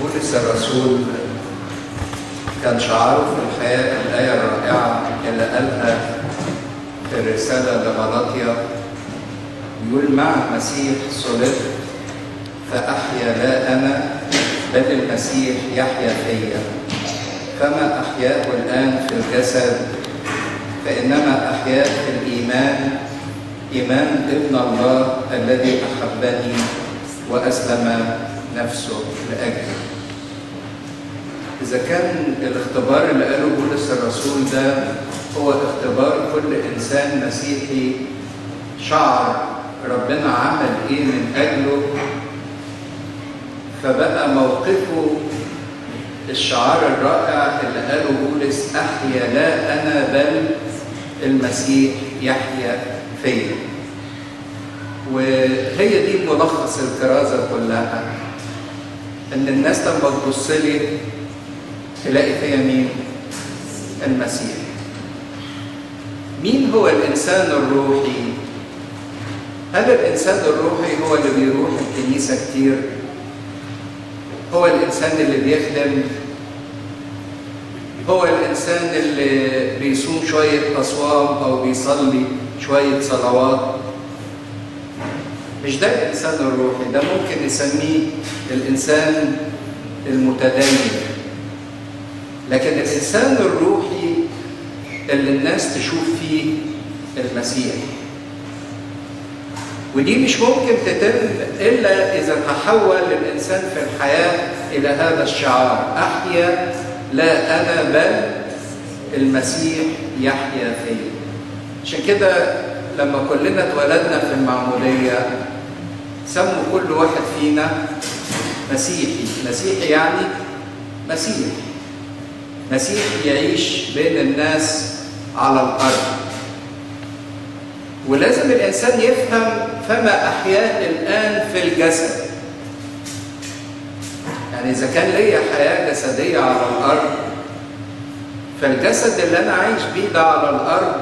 بولس الرسول كان شعاره في الحياة الآية الرائعة اللي قالها في الرسالة لغلاطيا، يقول: مع المسيح صلبت فأحيا لا أنا بل المسيح يحيا فيا، فما أحياه الآن في الجسد فإنما أحياه في الإيمان، إيمان ابن الله الذي أحبني وأسلم نفسه لأجلي. إذا كان الاختبار اللي قاله بولس الرسول ده هو اختبار كل إنسان مسيحي شعر ربنا عمل إيه من أجله، فبقى موقفه الشعار الرائع اللي قاله بولس: أحيا لا أنا بل المسيح يحيا فيا. وهي دي ملخص الكرازة كلها، إن الناس لما تبص لي تلاقي فيا مين؟ المسيح. مين هو الإنسان الروحي؟ هل الإنسان الروحي هو اللي بيروح الكنيسة كتير؟ هو الإنسان اللي بيخدم؟ هو الإنسان اللي بيصوم شوية أصوام أو بيصلي شوية صلوات؟ مش ده الإنسان الروحي، ده ممكن نسميه الإنسان المتدين. لكن الإنسان الروحي اللي الناس تشوف فيه المسيح، ودي مش ممكن تتم إلا إذا تحول الإنسان في الحياة إلى هذا الشعار: أحيا لا أنا بل المسيح يحيا فيا. عشان كده لما كلنا اتولدنا في المعمودية سموا كل واحد فينا مسيحي. مسيحي يعني مسيح يعيش بين الناس على الأرض. ولازم الإنسان يفهم: فما أحياه الآن في الجسد. يعني إذا كان ليا حياة جسدية على الأرض، فالجسد اللي أنا عايش بيه ده على الأرض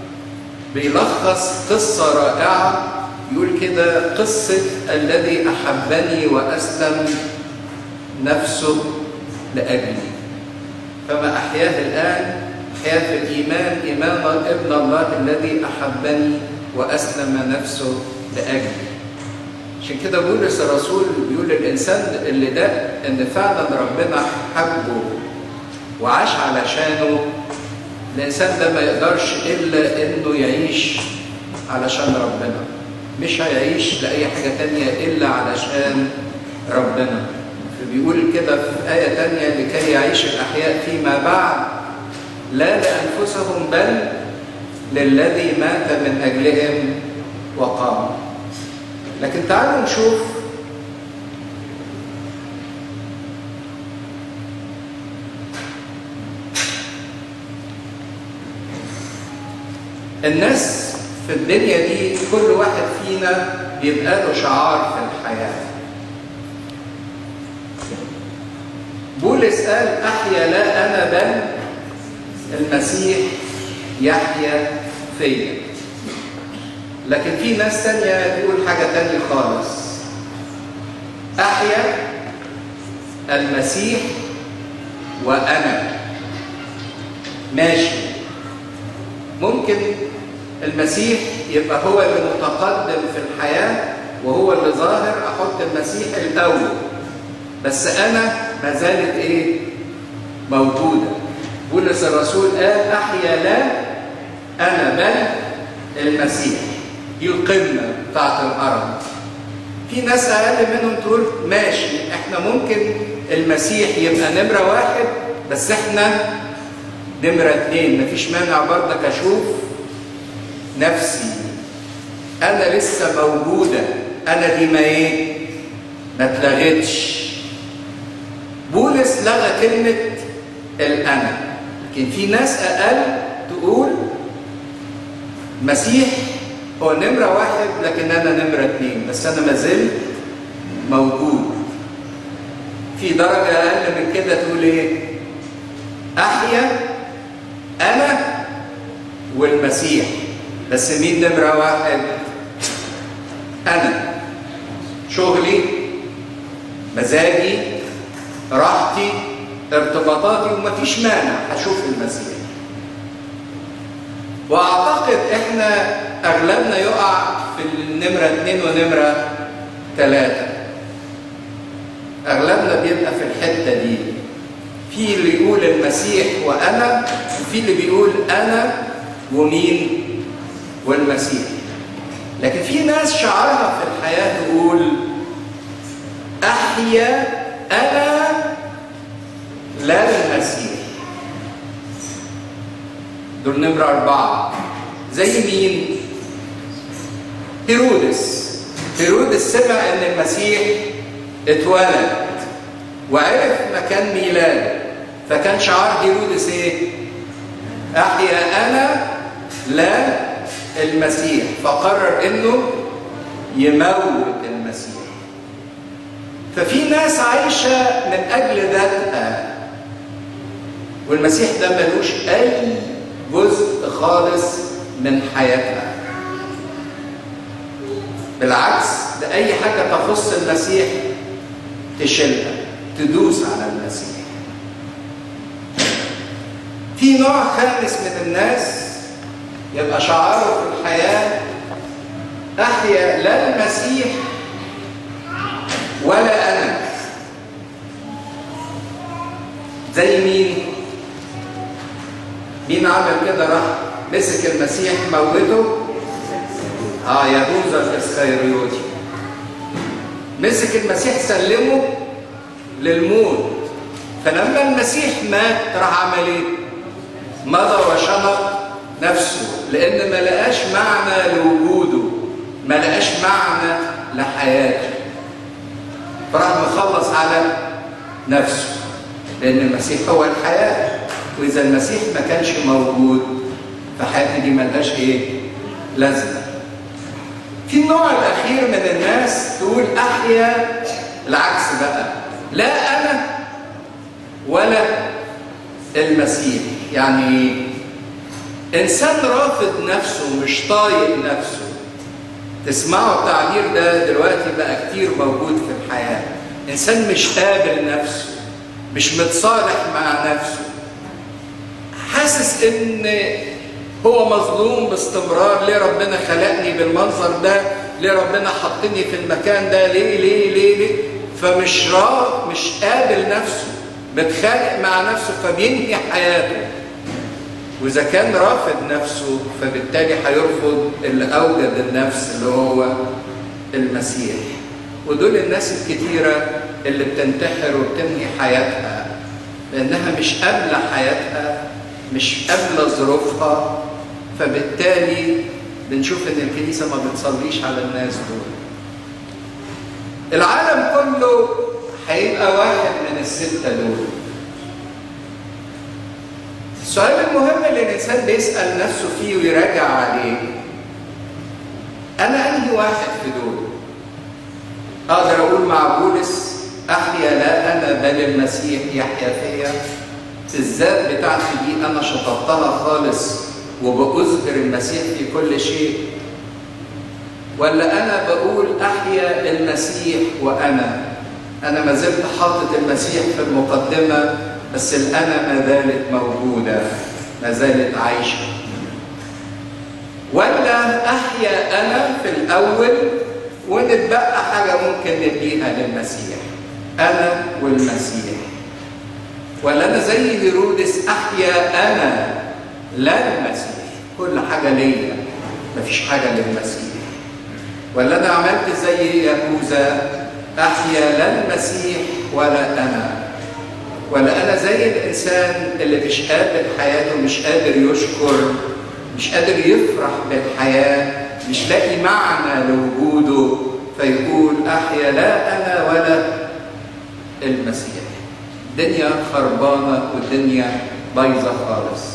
بيلخص قصة رائعة، يقول كده: قصة الذي أحبني وأسلم نفسه لأجلي. فما أحياه الآن أحياه في الإيمان، إيمان ابن الله الذي أحبني وأسلم نفسه لأجلي. عشان كده بولس الرسول بيقول الإنسان اللي ده إن فعلا ربنا حبه وعاش علشانه، الإنسان ده ما يقدرش إلا إنه يعيش علشان ربنا، مش هيعيش لأي حاجة تانية إلا علشان ربنا. فبيقول كده في آية تانية: لكي يعيش الأحياء فيما بعد لا لأنفسهم بل للذي مات من أجلهم وقام. لكن تعالوا نشوف الناس في الدنيا دي، كل واحد فينا بيبقى له شعار في الحياة. بولس قال: أحيا لا أنا بل المسيح يحيا فيا. لكن في ناس تانية تقول حاجة تانية خالص: أحيا المسيح وأنا. ماشي، ممكن المسيح يبقى هو اللي متقدم في الحياة وهو اللي ظاهر، أحط المسيح الأول، بس أنا ما زالت إيه؟ موجودة. بولس الرسول قال: أحيا لا أنا بل المسيح. دي القمة بتاعت الأرض. في ناس أقل منهم تقول: ماشي، إحنا ممكن المسيح يبقى نمرة واحد بس إحنا نمرة اتنين. مفيش مانع برضك أشوف نفسي أنا لسه موجودة، أنا دي ما اتلغتش. بولس لغى كلمة الأنا، لكن في ناس أقل تقول مسيح هو نمرة واحد لكن أنا نمرة اتنين، بس أنا ما زلت موجود. في درجة أقل من كده تقول إيه؟ أحيا أنا والمسيح، بس مين نمرة واحد؟ أنا. شغلي، مزاجي، راحتي، ارتباطاتي، ومفيش مانع هشوف المسيح. واعتقد احنا اغلبنا يقع في النمرة 2 ونمرة 3. اغلبنا بيبقى في الحتة دي، في اللي يقول المسيح وانا، وفي اللي بيقول انا ومين والمسيح. لكن في ناس شعارها في الحياة تقول احيا انا لا المسيح. دول نمرة 4. زي مين؟ هيرودس سمع ان المسيح اتولد وعرف مكان ميلاده، فكان شعار هيرودس ايه؟ احيا انا لا المسيح. فقرر انه يموت المسيح. ففي ناس عايشه من اجل ذاتها، والمسيح ده ملوش اي جزء خالص من حياتها. بالعكس، ده اي حاجه تخص المسيح تشيلها، تدوس على المسيح. في نوع خامس من الناس يبقى شعاره في الحياه احيا لا المسيح ولا انا. زي مين عمل كده؟ راح مسك المسيح موته. يهوذا الاسخريوطي مسك المسيح سلمه للموت. فلما المسيح مات راح عمل ايه؟ مضى وشنق نفسه، لان ما لقاش معنى لوجوده، ما لقاش معنى لحياته، فراح مخلص على نفسه، لان المسيح هو الحياه. واذا المسيح ما كانش موجود فحياتي دي ملهاش ايه؟ لازمه. في النوع الاخير من الناس تقول احيا العكس بقى، لا انا ولا المسيح. يعني انسان رافض نفسه، مش طايق نفسه. تسمعوا التعبير ده دلوقتي بقى كتير موجود في الحياه. انسان مش قابل نفسه، مش متصالح مع نفسه، حاسس ان هو مظلوم باستمرار. ليه ربنا خلقني بالمنظر ده؟ ليه ربنا حطني في المكان ده؟ ليه؟ فمش مش قابل نفسه، بتخانق مع نفسه، فبينهي حياته. واذا كان رافض نفسه فبالتالي هيرفض اللي اوجد النفس اللي هو المسيح. ودول الناس الكتيره اللي بتنتحر وبتنهي حياتها لانها مش قابله حياتها، مش قابله ظروفها. فبالتالي بنشوف ان الكنيسه ما بتصليش على الناس دول. العالم كله هيبقى واحد من الستة دول. السؤال المهم اللي الانسان بيسال نفسه فيه ويراجع عليه، انا انهي واحد في دول؟ اقدر اقول مع بولس احيا لا انا بل المسيح يحيا فيا. الذات بتاعتي دي انا شطبتها خالص وبأظهر المسيح في كل شيء، ولا انا بقول احيا المسيح وانا ما زلت حاطط المسيح في المقدمه، بس الانا ما زالت موجوده، ما زالت عايشه؟ ولا احيا انا في الاول ونتبقى حاجه ممكن نديها للمسيح، انا والمسيح؟ ولا انا زي هيرودس احيا انا لا المسيح، كل حاجه ليا مفيش حاجه للمسيح؟ ولا انا عملت زي يهوذا احيا لا المسيح ولا انا؟ ولا انا زي الانسان اللي مش قابل حياته، مش قادر يشكر، مش قادر يفرح بالحياه، مش لاقي معنى لوجوده، فيقول احيا لا انا ولا المسيح؟ الدنيا خربانه والدنيا بايظه خالص.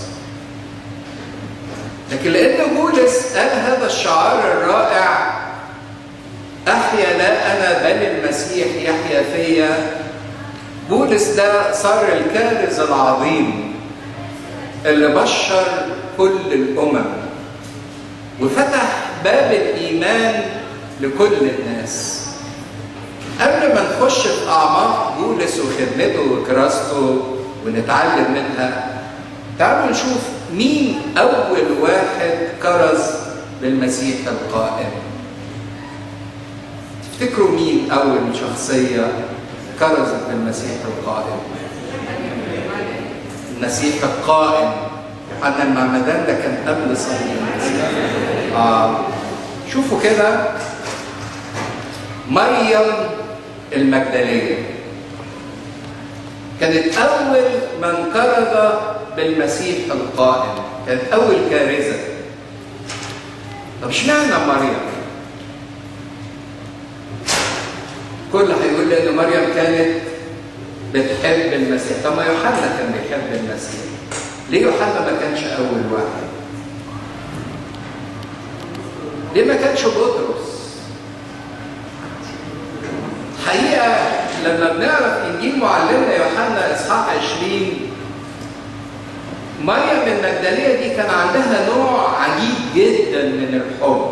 لكن لان بولس قال هذا الشعار الرائع احيا لا انا بل المسيح يحيا فيا، بولس ده صار الكارز العظيم اللي بشر كل الامم وفتح باب الايمان لكل الناس. قبل ما نخش في أعماق بولس وخدمته وكراسته ونتعلم منها، تعالوا نشوف مين أول واحد كرز بالمسيح القائم. تفتكروا مين أول شخصية كرزت بالمسيح القائم؟ المسيح القائم. يوحنا المعمدان ده كان قبل صليب المسيح. شوفوا كده، مريم المجدلية كانت أول من كرز بالمسيح القائم، كانت أول كارثة. طب اشمعنى مريم؟ كل هيقول لي إن مريم كانت بتحب المسيح. طب ما يوحنا كان بيحب المسيح، ليه يوحنا ما كانش أول واحد؟ ليه ما كانش بطرس؟ حقيقة لما بنعرف إنجيل معلمنا يوحنا إصحاح 20، مريم المجدلية دي كان عندها نوع عجيب جدا من الحب.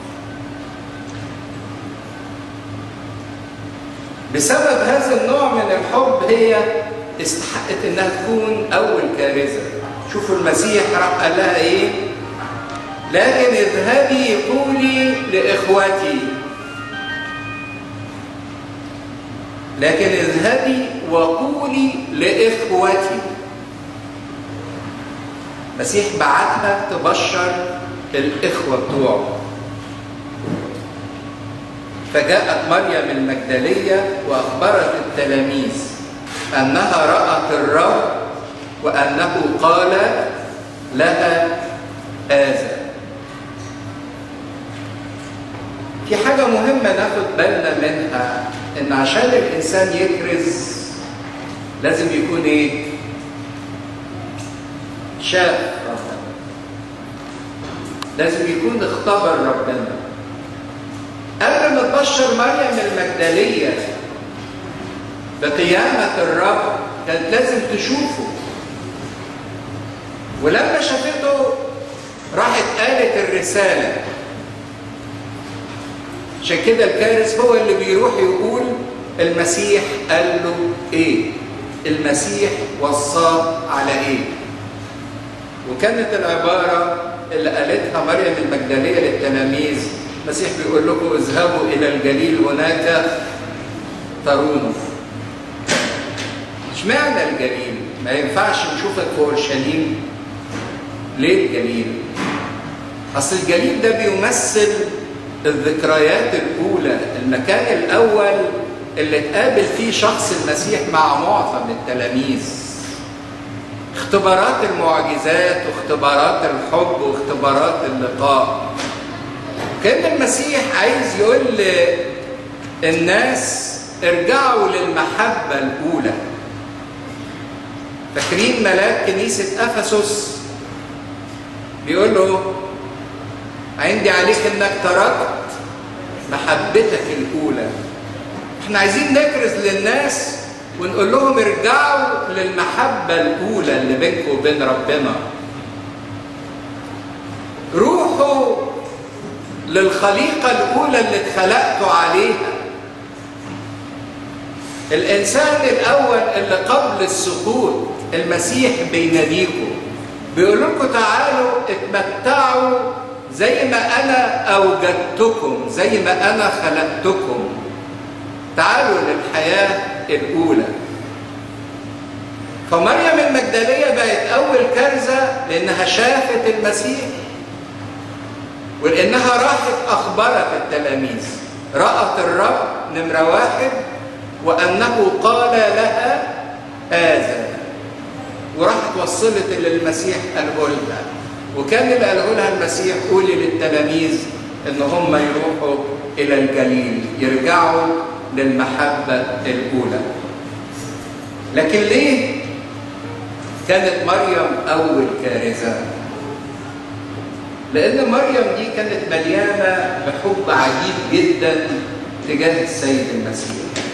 بسبب هذا النوع من الحب هي استحقت إنها تكون أول كارثة. شوفوا المسيح راح قال لها إيه؟ لكن اذهبي قولي لإخوتي، لكن اذهبي وقولي لإخوتي. المسيح بعتها تبشر الإخوة بتوعه. فجاءت مريم المجدلية وأخبرت التلاميذ أنها رأت الرب وأنه قال لها هذا. في حاجة مهمة ناخد بالنا منها، إن عشان الإنسان يكرز لازم يكون إيه؟ شاف ربنا، لازم يكون اختبر ربنا. قبل ما تبشر مريم المجدلية بقيامة الرب كانت لازم تشوفه، ولما شافته راحت قالت الرسالة. عشان كده الكارث هو اللي بيروح يقول المسيح قال له ايه، المسيح وصاه على ايه. وكانت العبارة اللي قالتها مريم المجدلية للتلاميذ، المسيح بيقول لكم اذهبوا إلى الجليل هناك ترونه. اشمعنى الجليل؟ ما ينفعش نشوفك في اورشليم؟ ليه الجليل؟ أصل الجليل ده بيمثل الذكريات الأولى، المكان الأول اللي اتقابل فيه شخص المسيح مع معظم التلاميذ. اختبارات المعجزات واختبارات الحب واختبارات اللقاء. كان المسيح عايز يقول للناس ارجعوا للمحبة الأولى. فاكرين ملاك كنيسة أفسس بيقول له عندي عليك انك تركت محبتك الأولى. احنا عايزين نكرز للناس ونقول لهم ارجعوا للمحبة الأولى اللي بينكم وبين ربنا. روحوا للخليقة الأولى اللي اتخلقتوا عليها. الإنسان الأول اللي قبل السقوط المسيح بيناديكم، بيقول لكم تعالوا اتمتعوا زي ما أنا أوجدتكم، زي ما أنا خلقتكم. تعالوا للحياة الأولى. فمريم المجدلية بقت أول كارثة لأنها شافت المسيح، ولأنها راحت أخبرت التلاميذ، رأت الرب نمرة واحد وأنه قال لها هذا، وراحت وصلت اللي المسيح قاله لها. وكان اللي قاله لها المسيح قولي للتلاميذ إن هم يروحوا إلى الجليل، يرجعوا للمحبة الأولى. لكن ليه كانت مريم أول كارثة؟ لأن مريم دي كانت مليانة بحب عجيب جدا تجاه السيد المسيح.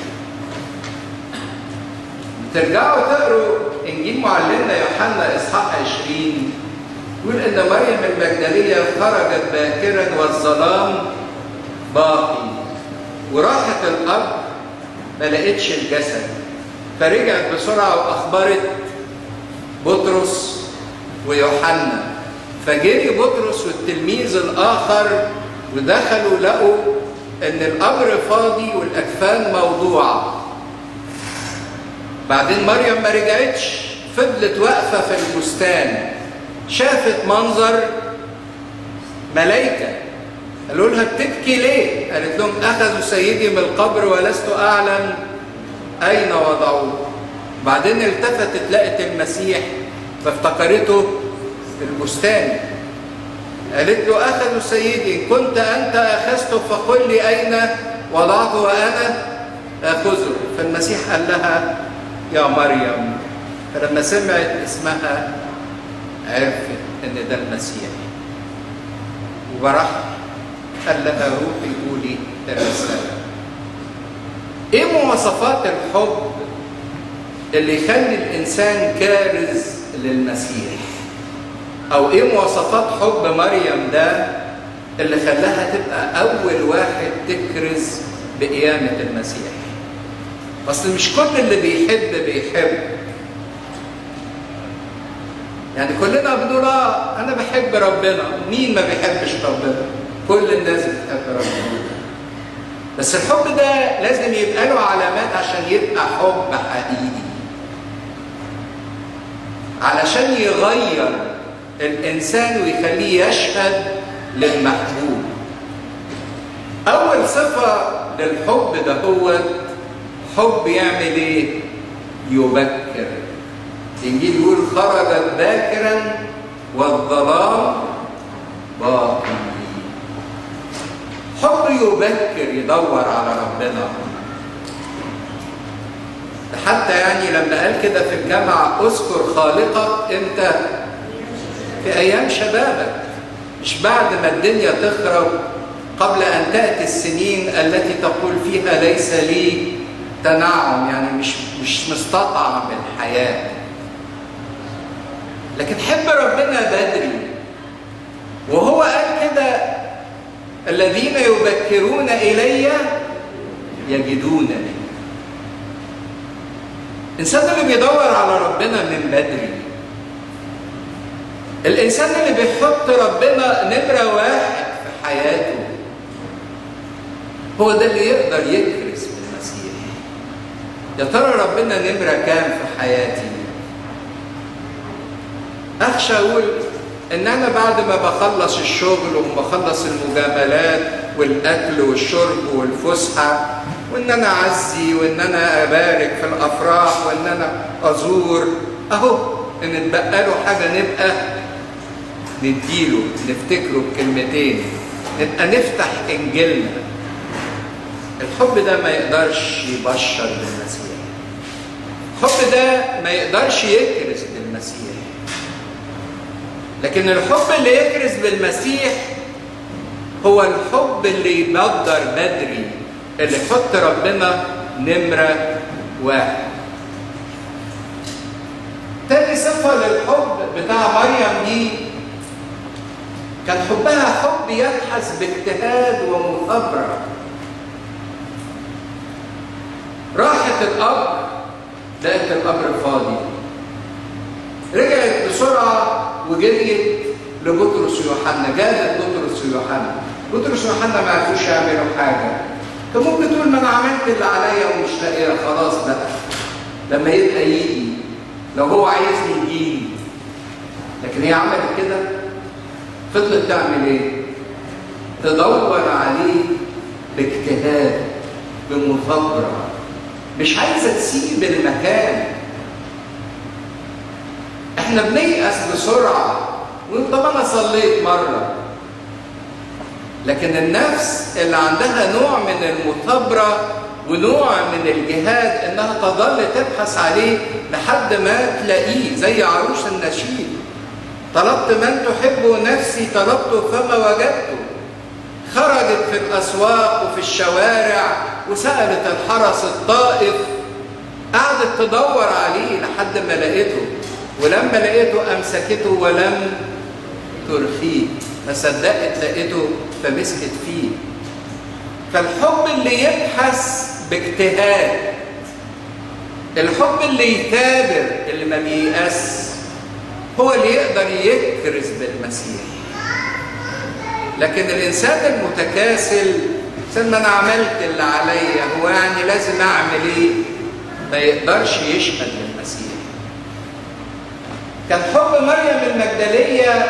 ترجعوا تقروا إنجيل معلمنا يوحنا إصحاح 20، يقول إن مريم المجدلية خرجت باكرا والظلام باقي، وراحت الأرض ما لقيتش الجسد، فرجعت بسرعة وأخبرت بطرس ويوحنا، فجري بطرس والتلميذ الآخر ودخلوا لقوا إن القبر فاضي والأكفان موضوعة. بعدين مريم ما رجعتش، فضلت واقفة في البستان، شافت منظر ملائكة قالوا لها بتبكي ليه؟ قالت لهم أخذوا سيدي من القبر ولست أعلم أين وضعوه. بعدين التفتت لقت المسيح فافتكرته في البستان، قالت له أخذوا سيدي، إن كنت أنت أخذته فقل لي أين وضعته وأنا آخذه. فالمسيح قال لها يا مريم، فلما سمعت اسمها عرفت ان ده المسيح، وبرح قال لها روحي قولي الرسالة. ايه مواصفات الحب اللي يخلي الانسان كارز للمسيح؟ او ايه مواصفات حب مريم ده اللي خلاها تبقى اول واحد تكرز بقيامة المسيح؟ اصل مش كل اللي بيحب، يعني كلنا بنقول انا بحب ربنا، مين ما بيحبش ربنا؟ كل الناس بتحب ربنا، بس الحب ده لازم يبقى له علامات عشان يبقى حب حقيقي، علشان يغير الانسان ويخليه يشهد للمحبوب. اول صفة للحب ده هو حب يعمل ايه؟ يبكر. الانجيل يقول خرجت باكرا والظلام باقي. حب يبكر، يدور على ربنا. حتى يعني لما قال كده في الجامعة اذكر خالقك امتى؟ في ايام شبابك، مش بعد ما الدنيا تخرب، قبل ان تأتي السنين التي تقول فيها ليس لي تنعم، يعني مش مستطعم الحياة. لكن حب ربنا بدري، وهو قال كده الذين يبكرون إلي يجدونني. الإنسان اللي بيدور على ربنا من بدري، الإنسان اللي بيحط ربنا نمرة واحد في حياته، هو ده اللي يقدر يكرز بالمسيح. يا ترى ربنا نمرة كام في حياتي؟ أخشى أقول إن أنا بعد ما بخلص الشغل وبخلص المجاملات والأكل والشرب والفسحة، وإن أنا أعزي وإن أنا أبارك في الأفراح وإن أنا أزور، أهو إن اتبقى له حاجة نبقى نديله، نفتكره بكلمتين، نبقى نفتح إنجيلنا. الحب ده ما يقدرش يبشر بالمسيح، الحب ده ما يقدرش يكرز بالمسيح. لكن الحب اللي يكرز بالمسيح هو الحب اللي يبدر بدري، اللي يحط ربنا نمرة واحد. تاني صفة للحب بتاع مريم دي كان حبها حب يبحث باجتهاد ومثابرة. راحت القبر لقت القبر فاضي، رجعت بسرعة وجريت لبطرس ويوحنا، جابت بطرس ويوحنا. بطرس ويوحنا ما عرفوش يعملوا حاجة. كان ممكن تقول ما أنا عملت اللي عليا ومش لاقيها، خلاص بقى لما يبقى يجي، لو هو عايزني يجيلي. لكن هي عملت كده، فضلت تعمل إيه؟ تدور عليه باجتهاد بمثابرة، مش عايزة تسيب المكان. احنا بنيأس بسرعة، طب انا صليت مرة. لكن النفس اللي عندها نوع من المثابرة ونوع من الجهاد انها تظل تبحث عليه لحد ما تلاقيه، زي عروس النشيد، طلبت من تحب نفسي طلبته فما وجدته. خرجت في الأسواق وفي الشوارع وسألت الحرس الطائف، قعدت تدور عليه لحد ما لقيته، ولما لقيته أمسكته ولم ترخيه، ما صدقت لقيته فمسكت فيه. فالحب اللي يبحث باجتهاد. الحب اللي يثابر، اللي ما بييأس، هو اللي يقدر يكرز بالمسيح. لكن الإنسان المتكاسل، إنسان ما أنا عملت اللي عليا، هو يعني لازم أعمل إيه؟ ما يقدرش يشهد للمسيح. كان حب مريم المجدلية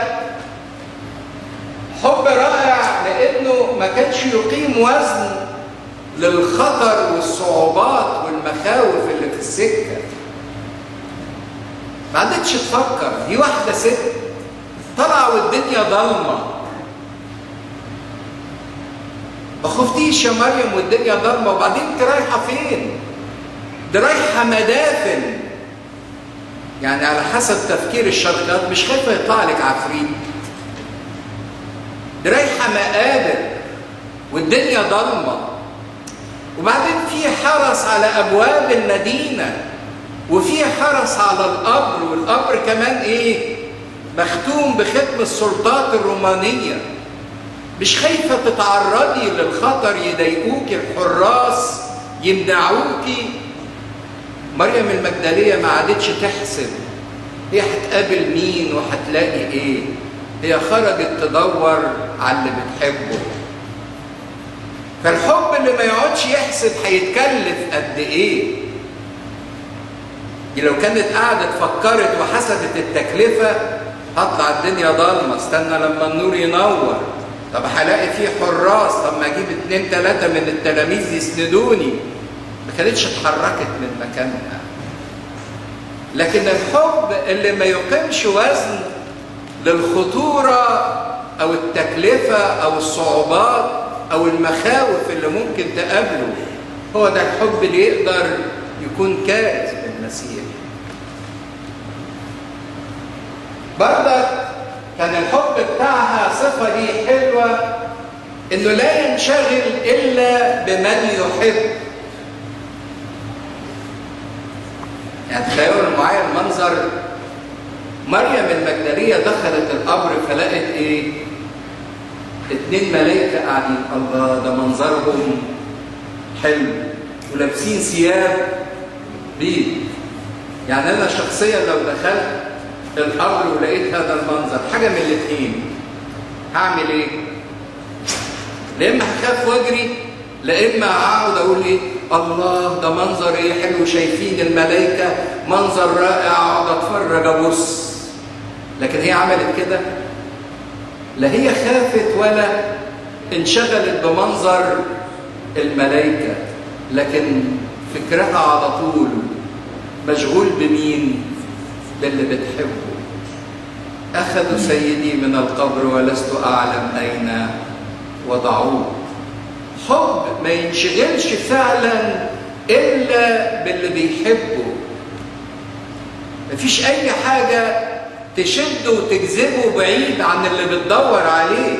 حب رائع، لأنه ما كانش يقيم وزن للخطر والصعوبات والمخاوف اللي في السكة. ما عادتش تفكر، دي واحدة ست طلع والدنيا ضلمة. ما خفتيش يا مريم والدنيا ضلمة، وبعدين انت رايحة فين؟ دي رايحة مدافن. يعني على حسب تفكير الشرقيات مش خايفة يطلع لك عفريت. دي رايحة مقابر والدنيا ضلمة، وبعدين في حرس على أبواب المدينة، وفي حرس على القبر، والقبر كمان إيه؟ مختوم بختم السلطات الرومانية. مش خايفة تتعرضي للخطر، يضايقوكي الحراس، يمنعوكي. مريم المجدلية ما عادتش تحسب هي هتقابل مين وهتلاقي إيه. هي خرجت تدور على اللي بتحبه. فالحب اللي ما يقعدش يحسب هيتكلف قد ايه. دي لو كانت قاعدة فكرت وحسبت التكلفة، هطلع الدنيا ضلمة، استنى لما النور ينور، طب هلاقي فيه حراس، طب ما اجيب 2 3 من التلاميذ يسندوني. ما كانتش اتحركت من مكانها. لكن الحب اللي ما يقيمش وزن للخطورة او التكلفة او الصعوبات أو المخاوف اللي ممكن تقابله، هو ده الحب اللي يقدر يكون كارث بالمسيح. برضك كان الحب بتاعها صفة ليه حلوة، إنه لا ينشغل إلا بمن يحب. يعني تخيلوا معايا المنظر، مريم المجدلية دخلت القبر فلقت إيه؟ 2 ملايكة قاعدين. الله، ده منظرهم حلو ولابسين ثياب بيض. يعني أنا شخصيا لو دخلت القبر ولقيت هذا المنظر، حاجة من الاثنين، هعمل إيه؟ لا إما هخاف وأجري، لا إما هقعد أقول إيه؟ الله، ده منظر إيه حلو، شايفين الملايكة، منظر رائع، أقعد أتفرج أبص. لكن هي عملت كده؟ لا هي خافت ولا انشغلت بمنظر الملائكة، لكن فكرها على طول مشغول بمين؟ باللي بتحبه. أخذوا سيدي من القبر ولست أعلم أين وضعوه. حب ما ينشغلش فعلا إلا باللي بيحبه. مفيش أي حاجة تشده وتجذبه بعيد عن اللي بتدور عليه.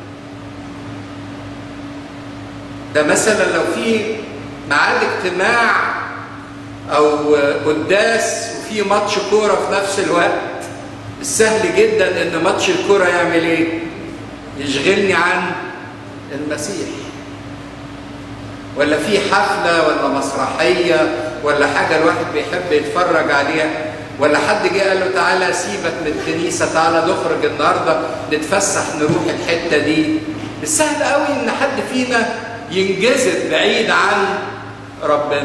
ده مثلا لو في ميعاد اجتماع او قداس وفي ماتش كوره في نفس الوقت، السهل جدا ان ماتش الكوره يعمل ايه؟ يشغلني عن المسيح. ولا في حفله ولا مسرحيه ولا حاجه الواحد بيحب يتفرج عليها، ولا حد جه قال له تعالى سيبك من الكنيسه، تعالى نخرج النهارده نتفسح نروح الحته دي. السهل قوي ان حد فينا ينجذب بعيد عن ربنا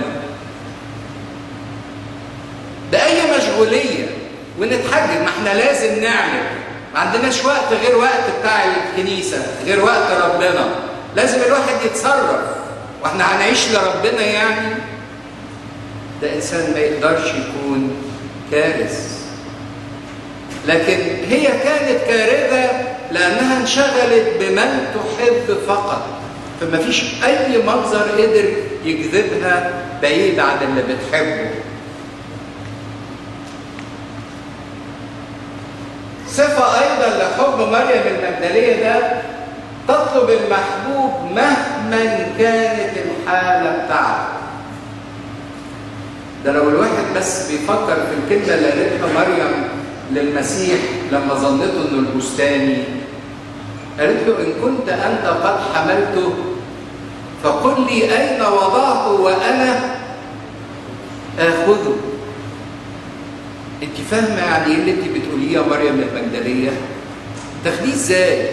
بأي مشغوليه ونتحجج. ما احنا لازم نعمل، ما عندناش وقت غير وقت بتاع الكنيسه، غير وقت ربنا. لازم الواحد يتصرف، واحنا هنعيش لربنا يعني. ده انسان ما يقدرش يكون كارث. لكن هي كانت كارثة لأنها انشغلت بمن تحب فقط، فما فيش أي منظر قدر يجذبها بعيد عن اللي بتحبه. صفة أيضا لحب مريم المجدلية ده، تطلب المحبوب مهما كانت الحالة بتاعته. ده لو الواحد بس بيفكر في الكلمة اللي قالتها مريم للمسيح لما ظنته انه البستاني، قالت له ان كنت انت قد حملته فقل لي أين وضعه وأنا آخذه. أنت فاهمة يعني إيه اللي أنت بتقوليه يا مريم المجدلية؟ تاخديه إزاي؟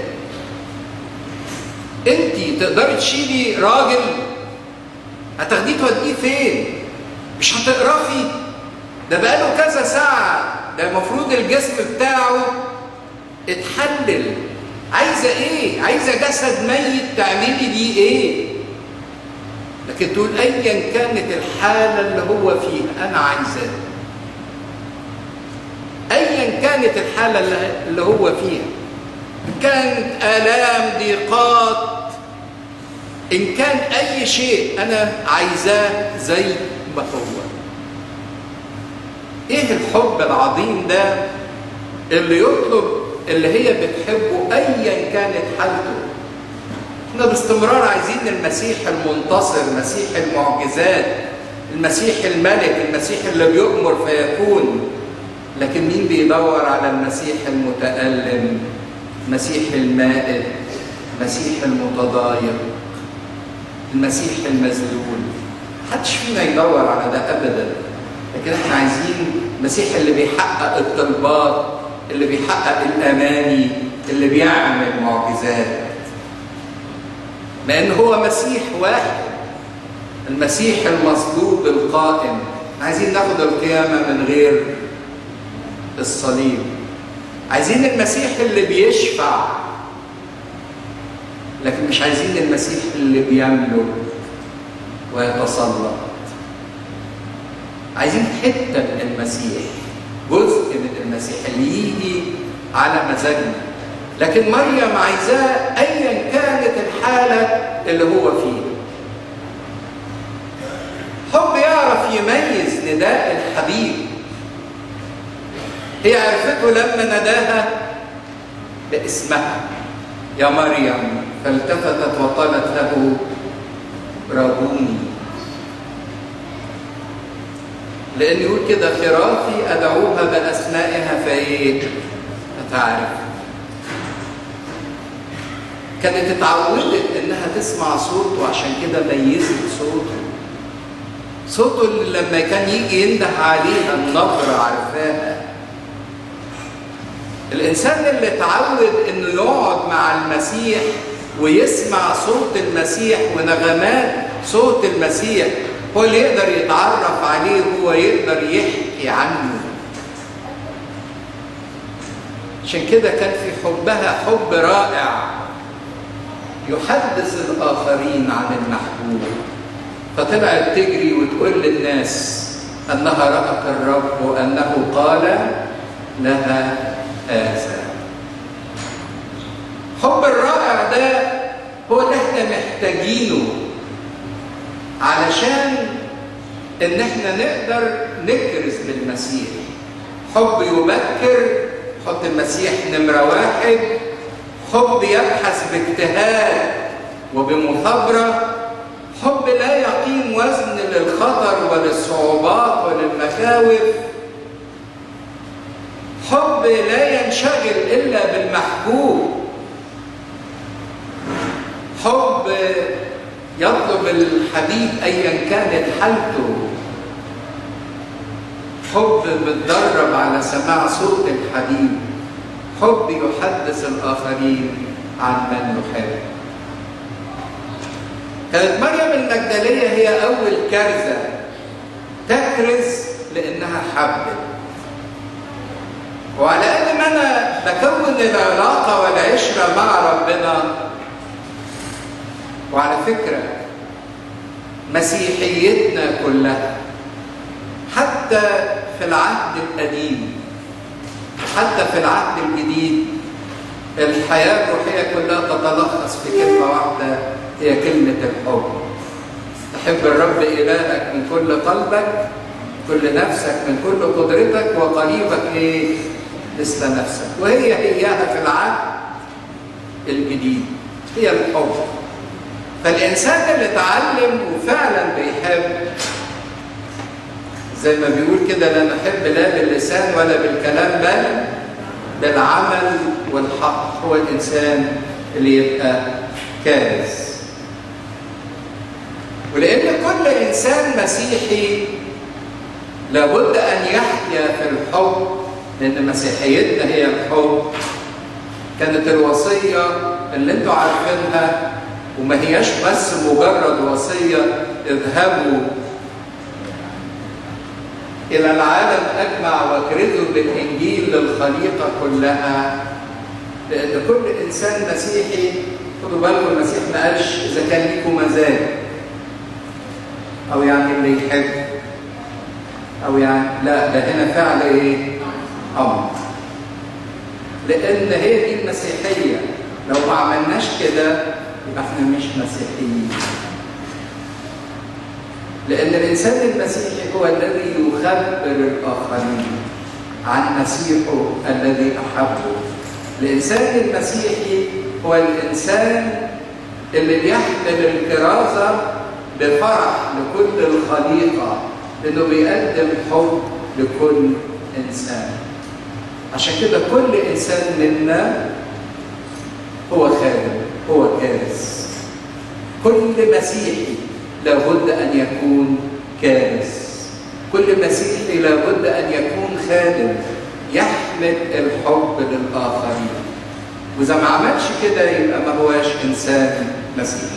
أنت تقدري تشيلي راجل؟ هتاخديه توديه فين؟ مش هتقرفي؟ ده بقاله كذا ساعة، ده المفروض الجسم بتاعه اتحلل. عايزة ايه؟ عايزة جسد ميت تعملي بيه ايه؟ لكن تقول ايا كانت الحالة اللي هو فيها انا عايزاه. ايا كانت الحالة اللي هو فيها، ان كانت آلام، ضيقات، ان كان اي شيء انا عايزاه زي ما هو. ايه الحب العظيم ده اللي يطلب اللي هي بتحبه ايا كانت حالته. احنا باستمرار عايزين المسيح المنتصر، مسيح المعجزات، المسيح الملك، المسيح اللي بيؤمر فيكون. لكن مين بيدور على المسيح المتألم، المسيح المائد، المسيح المتضايق، المسيح المذلول؟ محدش فينا يدور على ده ابدا. لكن احنا عايزين المسيح اللي بيحقق الطلبات، اللي بيحقق الاماني، اللي بيعمل معجزات. لان هو مسيح واحد، المسيح المصلوب القائم. عايزين ناخد القيامه من غير الصليب. عايزين المسيح اللي بيشفع، لكن مش عايزين المسيح اللي بيملك ويتسلط. عايزين حته من المسيح، جزء من المسيح اللي يجي على مزاجنا. لكن مريم عايزاه ايا كانت الحاله اللي هو فيها. حب يعرف يميز نداء الحبيب. هي عرفته لما نداها باسمها يا مريم، فالتفتت وقالت له ربوني. لأن يقول كده خرافي أدعوها بأسمائها فإيه؟ فتعرف. كانت اتعودت إنها تسمع صوته، عشان كده ميزت صوته اللي لما كان يجي ينده عليها النبرة عارفاها. الإنسان اللي اتعود إنه يقعد مع المسيح ويسمع صوت المسيح ونغمات صوت المسيح، هو اللي يقدر يتعرف عليه، هو يقدر يحكي عنه. عشان كده كان في حبها حب رائع يحدث الآخرين عن المحبوب. فطلعت تجري وتقول للناس أنها رأت الرب وأنه قال لها آسى. حب الرائع ده هو اللي احنا محتاجينه علشان ان احنا نقدر نكرز بالمسيح. حب يبكر، حط المسيح نمرة واحد. حب يبحث باجتهاد وبمثابرة. حب لا يقيم وزن للخطر وللصعوبات وللمخاوف. حب لا ينشغل إلا بالمحبوب. حب يطلب الحبيب أيا كانت حالته. حب متدرب على سماع صوت الحبيب. حب يحدث الآخرين عن من يحب. كانت مريم المجدلية هي أول كارثة تكرز لأنها حبت. وعلى قد ما أنا بكون العلاقة والعشرة مع ربنا، وعلى فكرة مسيحيتنا كلها حتى في العهد القديم حتى في العهد الجديد، الحياة الروحية كلها تتلخص في كلمة واحدة، هي كلمة الحب. تحب الرب إلهك من كل قلبك، كل نفسك، من كل قدرتك، وقريبك إيه؟ مثل نفسك. وهي هيها في العهد الجديد، هي الحب. فالإنسان اللي اتعلم وفعلا بيحب، زي ما بيقول كده لا نحب لا باللسان ولا بالكلام بل بالعمل والحق، هو الإنسان اللي يبقى كارث. كل إنسان مسيحي لابد أن يحيا في الحب، لأن مسيحيتنا هي الحب. كانت الوصية اللي انتوا عارفينها، وما هياش بس مجرد وصية اذهبوا إلى العالم أجمع واكرزوا بالإنجيل للخليقة كلها، لأن كل إنسان مسيحي، خدوا بالكم المسيح ما قالش إذا كان ليكم مزاج، أو يعني اللي يحب، أو يعني لا، ده هنا فعل إيه؟ أمر. لأن هي دي المسيحية، لو ما عملناش كده يبقى إحنا مش مسيحيين. لأن الإنسان المسيحي هو الذي يخبر الآخرين عن مسيحه الذي أحبه. الإنسان المسيحي هو الإنسان اللي بيحمل الكرازة بفرح لكل الخليقة، لأنه بيقدم حب لكل إنسان. عشان كده كل إنسان منا هو خادم، هو كارث. كل مسيحي لابد أن يكون كارث. كل مسيحي لابد أن يكون خادم يحمل الحب للآخرين. وإذا ما عملش كده يبقى ما هواش إنسان مسيحي.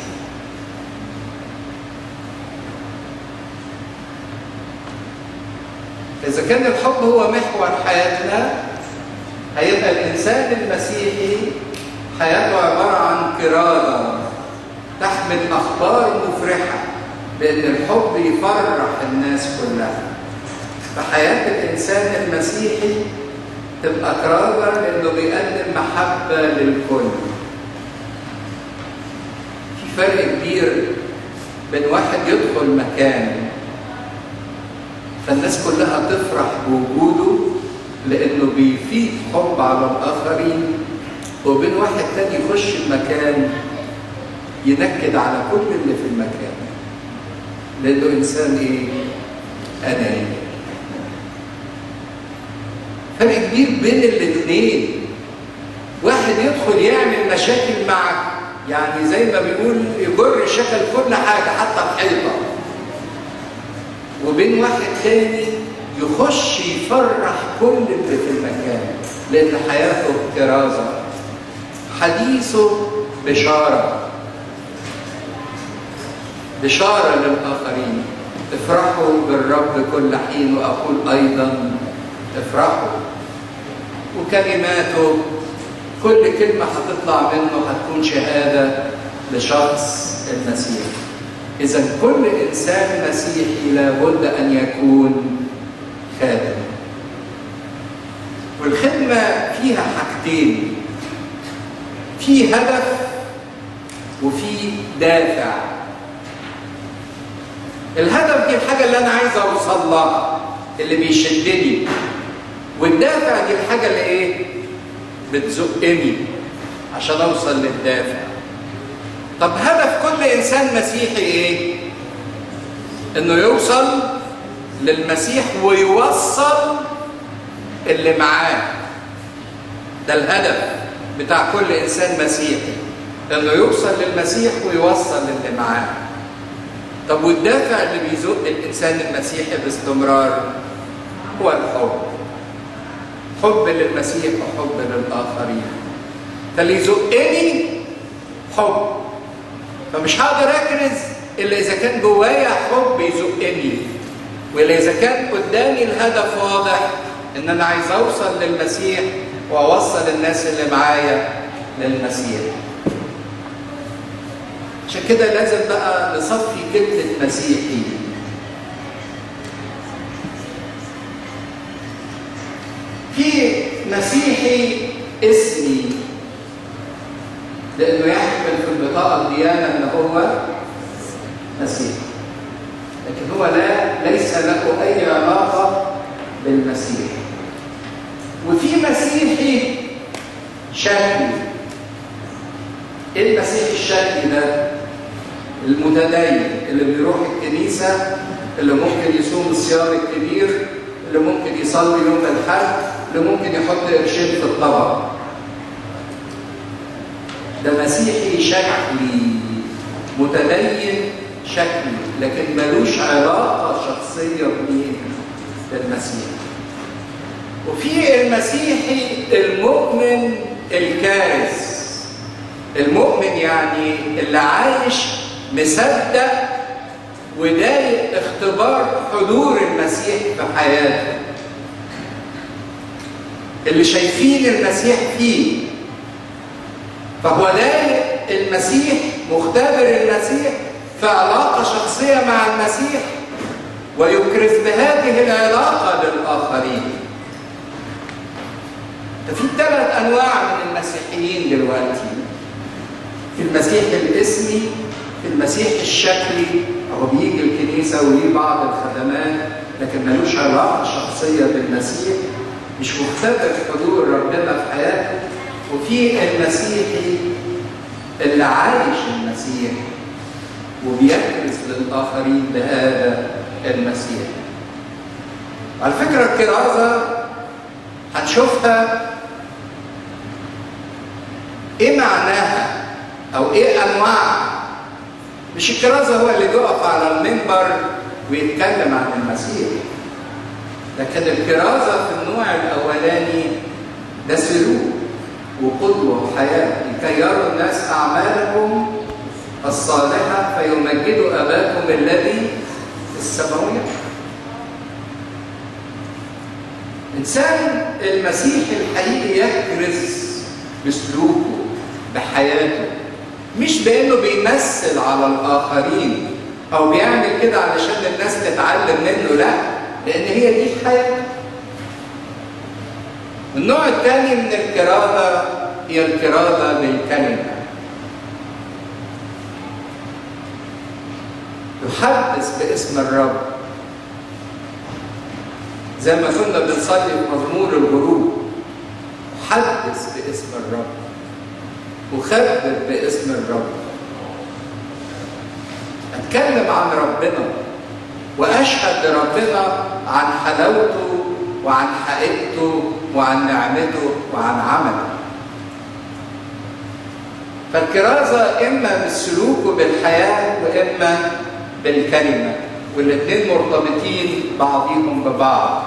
إذا كان الحب هو محور حياتنا، هيبقى الإنسان المسيحي حياته عبارة عن كرازة تحمل أخبار مفرحة، لأن الحب يفرح الناس كلها. فحياة الإنسان المسيحي تبقى كرازة لأنه بيقدم محبة للكل. في فرق كبير بين واحد يدخل مكان فالناس كلها تفرح بوجوده لأنه بيفيد حب على الآخرين، وبين واحد تاني يخش المكان ينكد على كل اللي في المكان لأنه إنسان إيه؟ أناني. فرق كبير بين الاثنين. واحد يدخل يعمل مشاكل معك، يعني زي ما بيقول يجر شكل كل حاجة حتى الحيطة، وبين واحد تاني يخش يفرح كل اللي في المكان لأن حياته كرازة، حديثه بشارة للآخرين. افرحوا بالرب كل حين وأقول أيضا افرحوا. وكلماته كل كلمة هتطلع منه هتكون شهادة لشخص المسيح. إذا كل إنسان مسيحي لابد أن يكون خادم. والخدمة فيها حاجتين، في هدف وفي دافع. الهدف دي الحاجة اللي أنا عايز أوصل لها، اللي بيشدني، والدافع دي الحاجة اللي إيه؟ بتزقني عشان أوصل للدافع. طب هدف كل إنسان مسيحي إيه؟ إنه يوصل للمسيح ويوصل اللي معاه. ده الهدف بتاع كل إنسان مسيحي، إنه يوصل للمسيح ويوصل اللي معاه. طب والدافع اللي بيزق الإنسان المسيحي باستمرار هو الحب. حب للمسيح وحب للآخرين. فاللي يزقني حب، فمش هقدر أكرز إلا إذا كان جوايا حب يزقني، وإلا إذا كان قدامي الهدف واضح إن أنا عايز أوصل للمسيح وأوصل الناس اللي معايا للمسيح. عشان كده لازم بقى نصفي كلمة مسيحي. في مسيحي اسمي لأنه يحمل في البطاقة الديانة أنه هو مسيحي، لكن هو ليس له أي علاقة بالمسيح. وفي مسيحي شكلي. إيه المسيحي الشكلي ده؟ المتدين اللي بيروح الكنيسة، اللي ممكن يصوم الصيام الكبير، اللي ممكن يصلي يوم الحد، اللي ممكن يحط قرشين في الطبق. ده مسيحي شكلي، متدين شكلي، لكن ملوش علاقة شخصية بمين؟ بالمسيح. وفي المسيحي المؤمن الكارث. المؤمن يعني اللي عايش مصدق ودايق اختبار حضور المسيح في حياته، اللي شايفين المسيح فيه، فهو دايق المسيح، مختبر المسيح في علاقة شخصية مع المسيح، ويكرز بهذه العلاقة للآخرين. ففي 3 أنواع من المسيحيين دلوقتي: في المسيح الاسمي، في المسيح الشكلي، هو بيجي الكنيسة وليه بعض الخدمات لكن ملوش علاقة شخصية بالمسيح، مش مختبر حضور ربنا في حياته. وفي المسيحي اللي عايش المسيح وبيكرز للآخرين بهذا المسيح. على فكرة الكرازة هنشوفها ايه معناها او ايه انواعها. مش الكرازة هو اللي يقف على المنبر ويتكلم عن المسيح، لكن الكرازة في النوع الاولاني ده سلوك وقدوة وحياة، لكي يروا الناس اعمالكم الصالحة فيمجدوا اباكم الذي في السماوات. إنسان المسيح الحقيقي يكرز بسلوكه بحياته، مش بأنه بيمثل على الآخرين أو بيعمل كده علشان الناس تتعلم منه، لا، لأن هي دي حياته. النوع الثاني من الكرازة هي الكرازة بالكلمة. يحدث باسم الرب، زي ما كنا بنصلي في مزمور الغروب: حدث باسم الرب وخبر باسم الرب. اتكلم عن ربنا واشهد لربنا عن حلاوته وعن حقيقته وعن نعمته وعن عمله. فالكرازة اما بالسلوك وبالحياه واما بالكلمه، والاثنين مرتبطين بعضهم ببعض.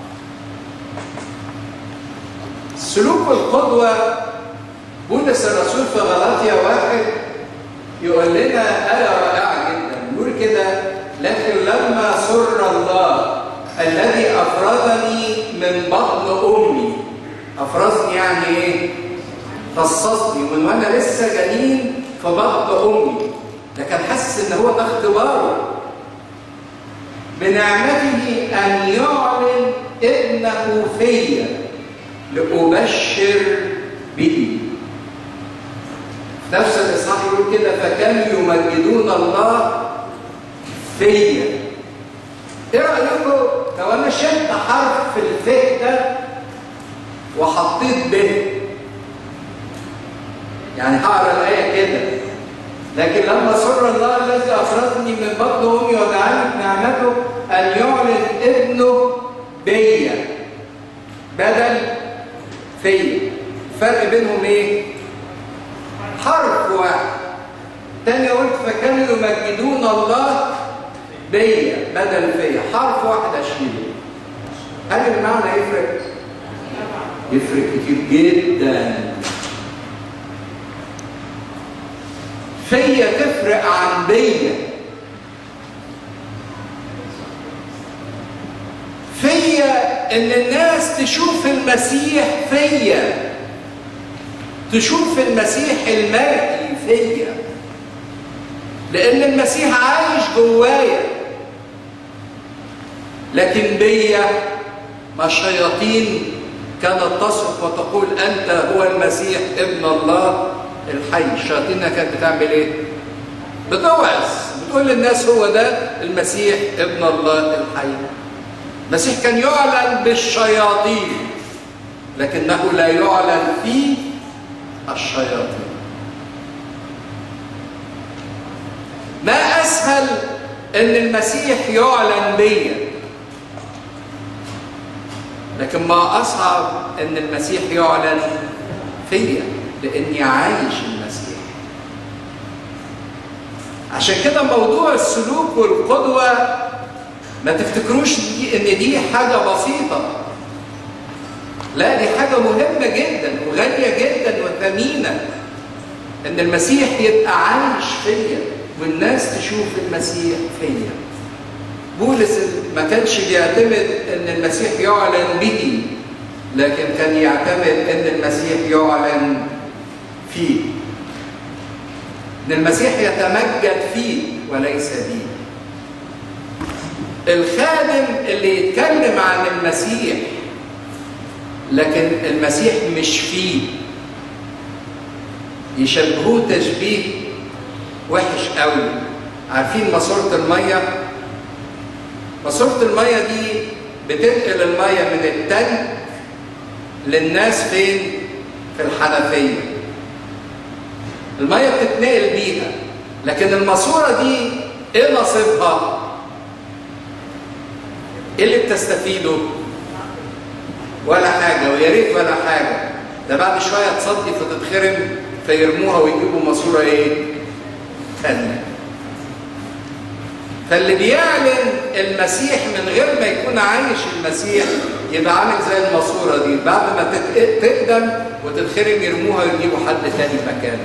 السلوك والقدوة، بولس الرسول في غلاطيا 1 يقول لنا آية رائعة جدا، يقول كده: لكن لما سر الله الذي أفرزني من بطن أمي. أفرزني يعني إيه؟ خصصني من وأنا لسه جنين في بطن أمي، لكن حاسس إن هو ده اختباره بنعمته أن يعلن ابنه فيا لأبشر به. نفس الإصحاح يقول كده: فكانوا يمجدون الله فيا. إيه رأيكم لو أنا شلت حرف الف ده وحطيت به؟ يعني هقرا الآية كده: لكن لما سر الله الذي أفرزني من بطن أمي وجعلني بنعمته أن يعلن ابنه بيا بدل فيا. الفرق بينهم إيه؟ حرف واحد. تاني قلت فكانوا يمجدون الله بيا بدل فيا، حرف واحد أشيله. هل المعنى يفرق؟ يفرق كتير جدا. فيا تفرق عن بيا. فيا ان الناس تشوف المسيح فيا، تشوف المسيح المرئي فيا، لان المسيح عايش جوايا. لكن بيا ما الشياطين كانت تصرخ وتقول: انت هو المسيح ابن الله الحي. الشياطين كانت بتعمل ايه؟ بتوعظ، بتقول للناس هو ده المسيح ابن الله الحي. المسيح كان يعلن بالشياطين لكنه لا يعلن في الشياطين. ما اسهل ان المسيح يعلن بيا، لكن ما اصعب ان المسيح يعلن فيا، لاني عايش المسيح. عشان كده موضوع السلوك والقدوة ما تفتكروش إن دي حاجة بسيطة. لا، دي حاجة مهمة جدا وغالية جدا وثمينة، إن المسيح يبقى عايش فيا والناس تشوف المسيح فيا. بولس ما كانش بيعتمد إن المسيح يعلن به، لكن كان يعتمد إن المسيح يعلن فيه، إن المسيح يتمجد فيه وليس بيه. الخادم اللي يتكلم عن المسيح لكن المسيح مش فيه، يشبهوه تشبيه وحش قوي. عارفين ماسورة المية؟ ماسورة المية دي بتنقل المية من التانك للناس فين؟ في الحنفية. المية بتتنقل بيها، لكن الماسورة دي ايه نصيبها؟ ايه اللي بتستفيده؟ ولا حاجة، ويا ريت ولا حاجة. ده بعد شوية تصدي فتتخرم فيرموها ويجيبوا ماسورة ايه؟ تانية. فاللي بيعلن المسيح من غير ما يكون عايش المسيح يبقى عامل زي الماسورة دي، بعد ما تقدم وتتخرم يرموها ويجيبوا حد تاني مكانها.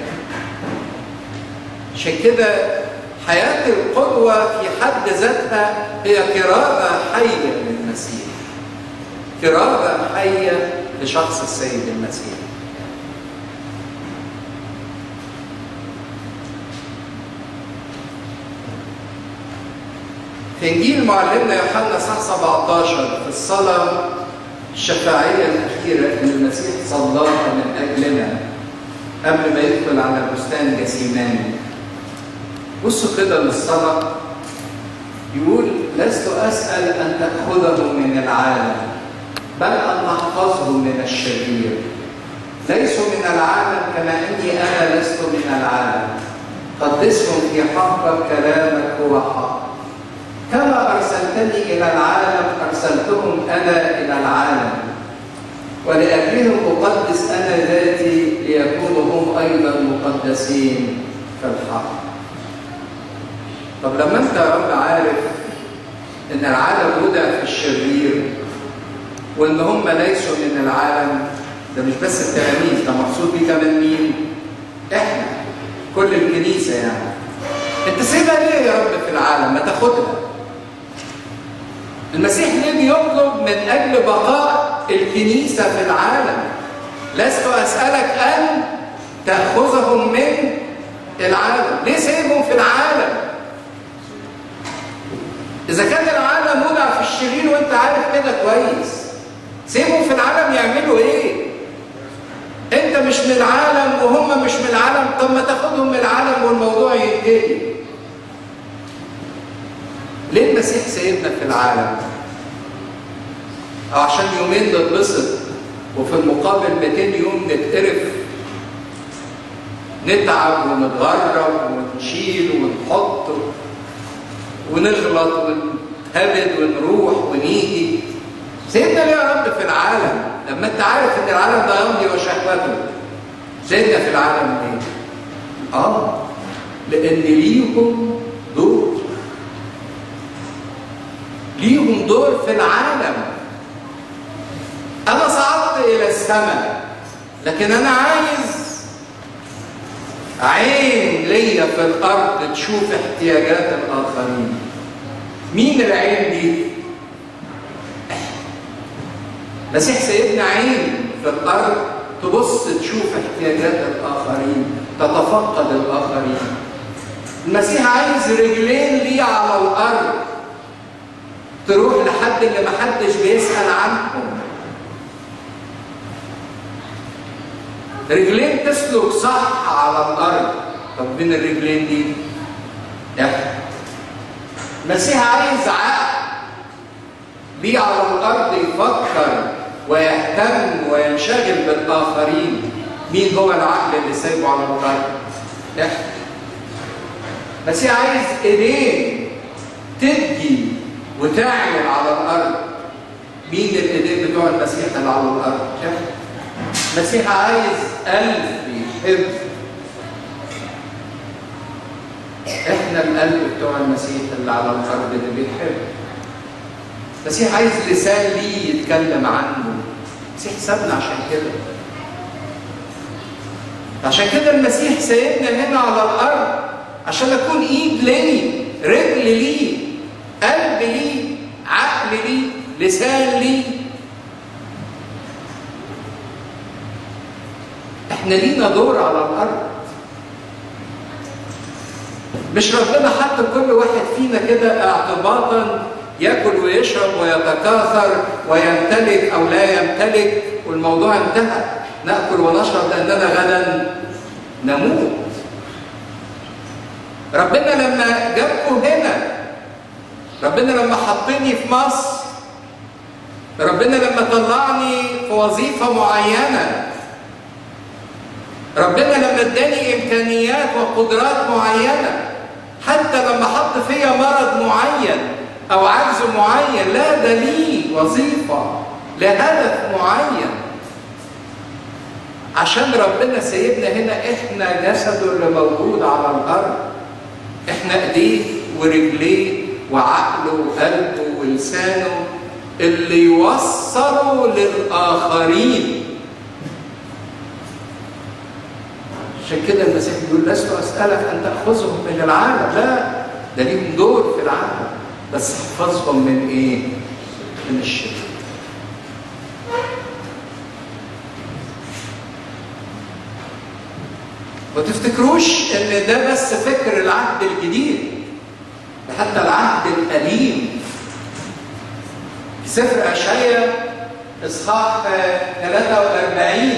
عشان كده حياة القدوة في حد ذاتها هي كرامة حية للمسيح، كرامة حية لشخص السيد المسيح. في إنجيل معلمنا يوحنا صح 17 في الصلاة الشفاعية الأخيرة اللي المسيح صلاها من أجلنا قبل ما يدخل على بستان جسيماني، بصوا كده للصلاة، يقول: لست أسأل أن تأخذه من العالم بل أن تحفظه من الشرير. ليسوا من العالم كما أني أنا لست من العالم. قدسهم في حقك، كلامك هو حق. كما أرسلتني إلى العالم أرسلتهم أنا إلى العالم، ولأجلهم أقدس أنا ذاتي ليكونوا هم أيضا مقدسين في الحق. طب لما أنت يا رب عارف إن العالم وضع في الشرير وإن هم ليسوا من العالم، ده مش بس التلاميذ، ده مقصود بيه كمان مين؟ إحنا، كل الكنيسة يعني. أنت سيبها ليه يا رب في العالم؟ ما تاخدها. المسيح ليه بيطلب من أجل بقاء الكنيسة في العالم؟ لست أسألك أن تأخذهم من العالم. ليه سيبهم في العالم؟ إذا كان العالم وضع في الشرير وأنت عارف كده كويس، سيبهم في العالم يعملوا إيه؟ أنت مش من العالم وهم مش من العالم، طب ما تاخدهم من العالم والموضوع ينتهي. ليه المسيح سيبنا في العالم؟ أو عشان يومين نتبسط وفي المقابل 200 يوم نتقرف، نتعب ونتغرب ونشيل ونحط ونغلط ونهبد ونروح ونيجي؟ سيبنا ليه يا رب في العالم لما انت عارف ان العالم ده يمضي وشهوته؟ سيبنا في العالم ليه؟ لان ليهم دور، ليهم دور في العالم. انا صعدت الى السماء، لكن انا عايز عين ليا في الارض تشوف احتياجات الاخرين. مين العين دي؟ المسيح سيدنا عين في الارض تبص تشوف احتياجات الاخرين، تتفقد الاخرين. المسيح عايز رجلين ليه على الارض تروح لحد اللي محدش بيسأل عنهم، رجلين تسلك صح على الارض. طب مين الرجلين دي؟ احنا. المسيح عايز عقل ليه على الارض يفكر ويهتم وينشغل بالاخرين. مين هو العقل اللي سايبه على الارض؟ احنا. المسيح عايز ايدين تدي وتعمل على الارض. مين الايدين بتوع المسيح اللي على الارض؟ احنا. المسيح عايز قلب يحب. احنا احنا القلب بتوع المسيح اللي على الارض اللي بيحب. المسيح عايز لسان ليه يتكلم عنه. المسيح سابنا عشان كده. عشان كده المسيح سايبنا هنا على الارض عشان اكون ايد ليه، رجل ليه، قلب ليه، عقل ليه، لسان ليه. احنا لينا دور على الارض. مش ربنا حط كل واحد فينا كده اعتباطا ياكل ويشرب ويتكاثر ويمتلك او لا يمتلك والموضوع انتهى. ناكل ونشرب لاننا غدا نموت. ربنا لما جابكم هنا، ربنا لما حطني في مصر، ربنا لما طلعني في وظيفه معينه، ربنا لما اداني امكانيات وقدرات معينه، حتى لما حط فيا مرض معين او عجز معين، لا ده ليه وظيفه لهدف معين. عشان ربنا سيبنا هنا احنا جسده اللي موجود على الارض، احنا ايديه ورجليه وعقله وقلبه ولسانه اللي يوصلوا للاخرين. عشان كده المسيح بيقول لست اسالك ان تاخذهم من العالم، لا ده ليهم دور في العالم، بس احفظهم من ايه؟ من الشرك. ما تفتكروش ان ده بس فكر العهد الجديد، ده حتى العهد القديم. في سفر اشعياء اصحاح 43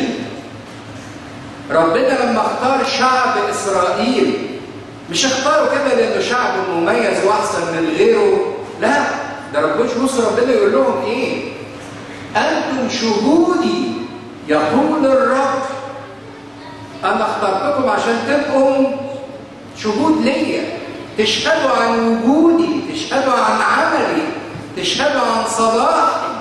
ربنا لما اختار شعب اسرائيل مش اختاره كده لانه شعب مميز واحسن من غيره، لا ده ربنا يقول لهم ايه؟ انتم شهودي يقول الرب. انا اخترتكم عشان تبقوا شهود ليا، تشهدوا عن وجودي، تشهدوا عن عملي، تشهدوا عن صلاحي.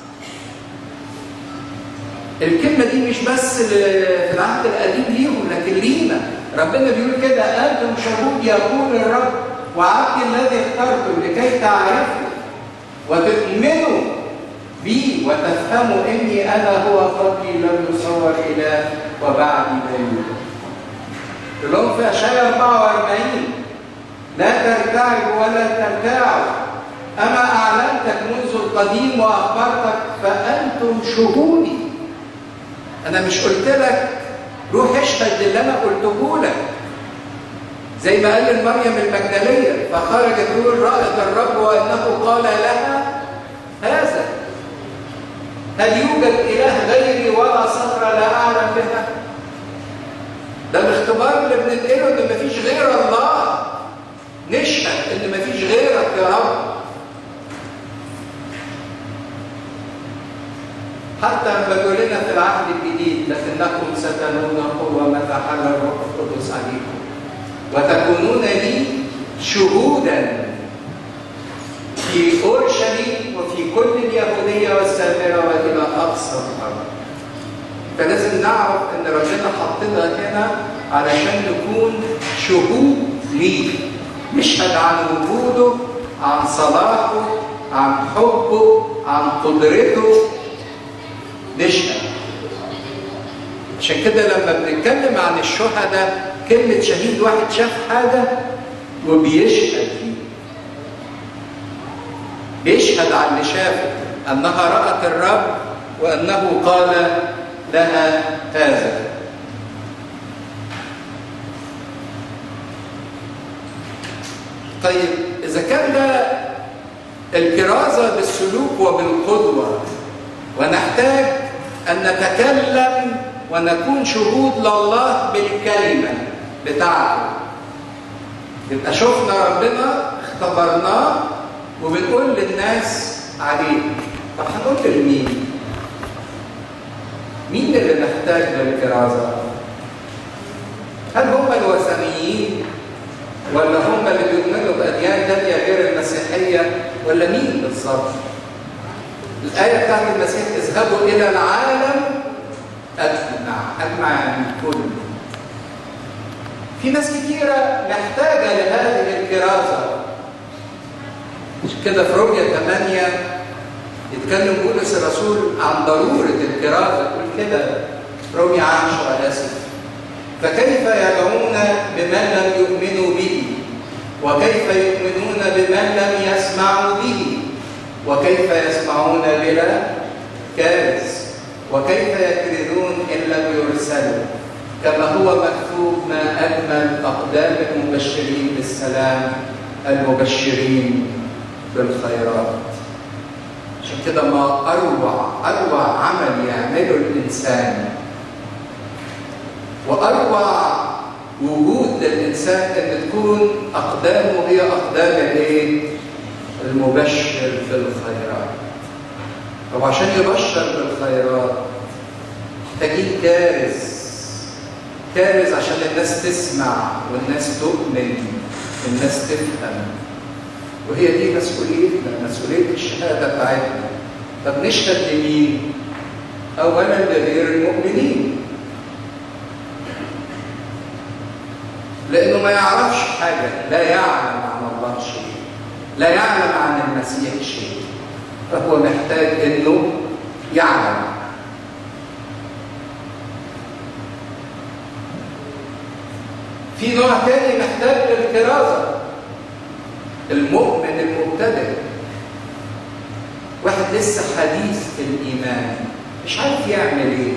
الكلمة دي مش بس في العهد القديم ليهم لكن لينا. ربنا بيقول كده أنتم شهود يقول الرب وعبدي الذي اخترته لكي تعرفوا وتؤمنوا بي وتفهموا إني أنا هو قبلي لم يصور إله وبعدي لا يوجد. يقول لهم في أشعياء 44 لا ترتعبوا ولا ترتاعوا، أما أعلنتك منذ القديم وأخبرتك فأنتم شهودي. أنا مش قلت لك روح اشهد للي أنا قلته لك، زي ما قال لمريم المجدلية فخرجت تقول رأت الرب وأنه قال لها هذا. هل يوجد إله غيري ولا صخرة لا أعلم بها؟ ده الاختبار اللي بننقله إن مفيش غير الله. نشهد إن مفيش غيرك يا رب. حتى بيقول لنا في العهد الجديد لكنكم ستنون قوة متى حل الروح القدس عليكم وتكونون لي شهودا في اورشليم وفي كل اليهوديه والسامره والى اقصى الارض. فلازم نعرف ان ربنا حطنا هنا علشان نكون شهود ليه، نشهد عن وجوده، عن صلاحه، عن حبه، عن قدرته، نشهد. عشان كده لما بنتكلم عن الشهداء كلمه شهيد واحد شاف حاجه وبيشهد فيه، بيشهد عن اللي شافه انها رأت الرب وانه قال لها هذا. طيب اذا كان ده الكرازه بالسلوك وبالقدوه ونحتاج ان نتكلم ونكون شهود لله بالكلمه بتاعته، يبقى شفنا ربنا اختبرناه وبنقول للناس عليه. طب هنقول لمين؟ مين اللي نحتاج للكرازه؟ هل هم الوثنيين؟ ولا هم اللي بيؤمنوا بأديان تانية غير المسيحية؟ ولا مين بالظبط؟ الآية بتاعت المسيح اذهبوا إلى العالم أجمع، أجمع يعني الكل. في ناس كتيرة محتاجة لهذه الكرازة. مش كده في رؤية 8 يتكلم بولس الرسول عن ضرورة الكرازة، يقول كده رؤية 10 آسف: فكيف يدعون بمن لم يؤمنوا به؟ وكيف يؤمنون بمن لم يسمعوا به؟ وكيف يسمعون بلا كارث؟ وكيف يكرزون إن لم يرسلوا؟ كما هو مكتوب: ما أجمل أقدام المبشرين بالسلام المبشرين بالخيرات. عشان كده ما أروع عمل يعمله الإنسان وأروع وجود للإنسان إن تكون أقدامه هي أقدام الإيه؟ المبشر بالخيرات. طب عشان يبشر بالخيرات محتاجين كارز عشان الناس تسمع والناس تؤمن والناس تفهم. وهي دي مسؤوليتنا، مسؤولية الشهادة بتاعتنا. طب نشهد لمين؟ أولا لغير المؤمنين، لأنه ما يعرفش حاجة، لا يعلم عن الله شيء، لا يعلم عن المسيح شيء، فهو محتاج إنه يعلم. في نوع تاني محتاج للكرازة، المؤمن المبتدئ، واحد لسه حديث في الإيمان، مش عارف يعمل إيه،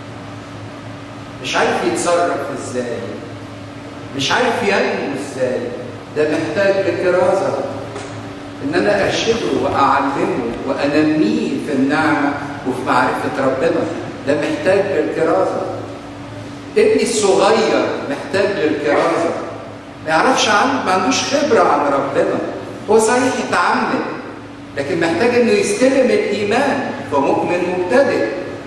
مش عارف يتصرف إزاي، مش عارف ينمو إزاي. ده محتاج لكرازة، إن أنا أرشده وأعلمه وأنميه في النعمة وفي معرفة ربنا. ده محتاج للكرازة. ابني الصغير محتاج للكرازة، ما يعرفش ما عندوش خبرة عن ربنا، هو صحيح يتعمد لكن محتاج انه يستلم الايمان، فمؤمن مبتدئ.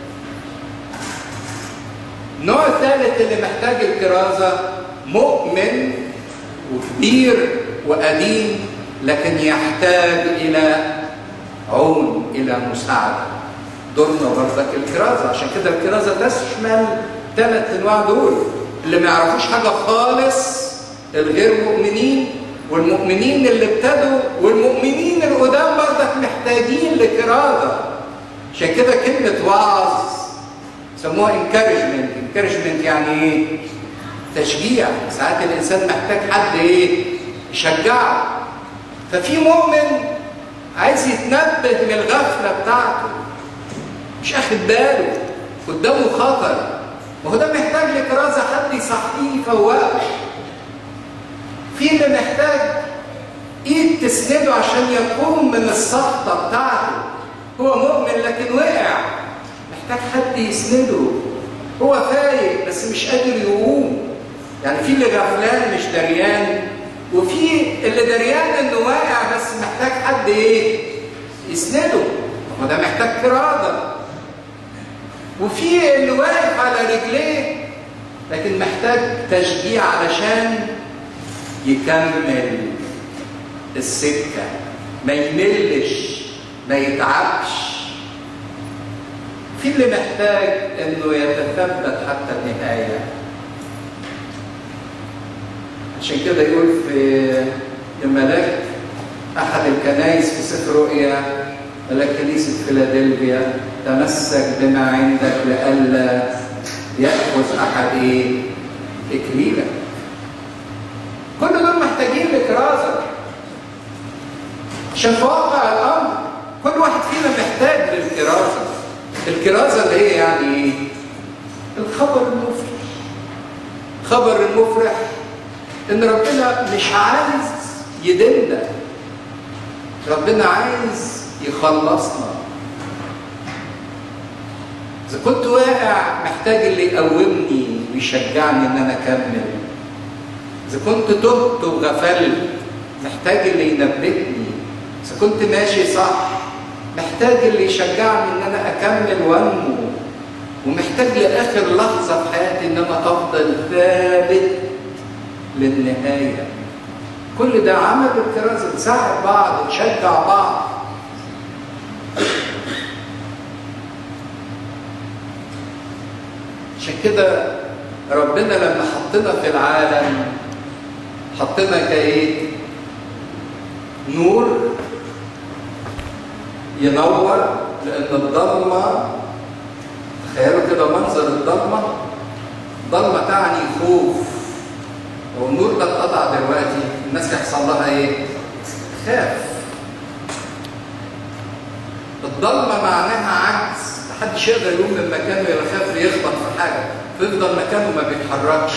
النوع الثالث اللي محتاج الكرازة مؤمن وكبير وقديم لكن يحتاج الى عون، الى مساعدة. دورنا برضك الكرازة. عشان كده الكرازة تشمل 3 انواع دول: اللي ما يعرفوش حاجة خالص، الغير مؤمنين، والمؤمنين اللي ابتدوا، والمؤمنين القدام برضك محتاجين لكرازة. عشان كده كلمة وعظ سموها encouragement يعني ايه؟ تشجيع. ساعات الانسان محتاج حد ايه؟ يشجعه. ففي مؤمن عايز يتنبه من الغفلة بتاعته، مش اخد باله، قدامه خطر، وهو ده محتاج لكرازة، حد يصحيه يفوقه. في اللي محتاج ايد تسنده عشان يقوم من السقطة بتاعته، هو مؤمن لكن وقع، محتاج حد يسنده، هو فايق بس مش قادر يقوم. يعني في اللي غفلان مش دريان، وفي اللي دريان انه واقع بس محتاج حد ايه؟ يسنده، وده محتاج كرازة. وفي اللي واقف على رجليه لكن محتاج تشجيع علشان يكمل السكة، ما يملش، ما يتعبش. في اللي محتاج انه يتثبت حتى النهاية. عشان كده يقول في الملاك احد الكنائس في سفر رؤيا، ملاك كنيسة فيلادلفيا: تمسك بما عندك لئلا يأخذ احد ايه؟ اكليلك. كل دول محتاجين لكرازة. عشان في واقع الامر كل واحد فينا محتاج للكرازة. الكرازة اللي هي يعني ايه؟ الخبر المفرح. الخبر المفرح ان ربنا مش عايز يدلنا، ربنا عايز يخلصنا. اذا كنت واقع محتاج اللي يقومني ويشجعني ان انا اكمل. اذا كنت تهت وغفلت محتاج اللي ينبهني. اذا كنت ماشي صح محتاج اللي يشجعني ان انا اكمل وانمو. ومحتاج لاخر لحظه في حياتي ان انا افضل ثابت للنهايه. كل ده عمل الكرازه، نساعد بعض، نشجع بعض. عشان كده ربنا لما حطنا في العالم حطنا كايه؟ نور ينور، لان الضلمه، تخيلوا كده منظر الضلمه، ضلمه تعني خوف. لو النور ده اتقطع دلوقتي الناس هيحصل لها ايه؟ خاف. الضلمه معناها عجز، محدش يقدر يقوم من مكانه يخاف يخبط في حاجه، فيفضل مكانه ما بيتحركش.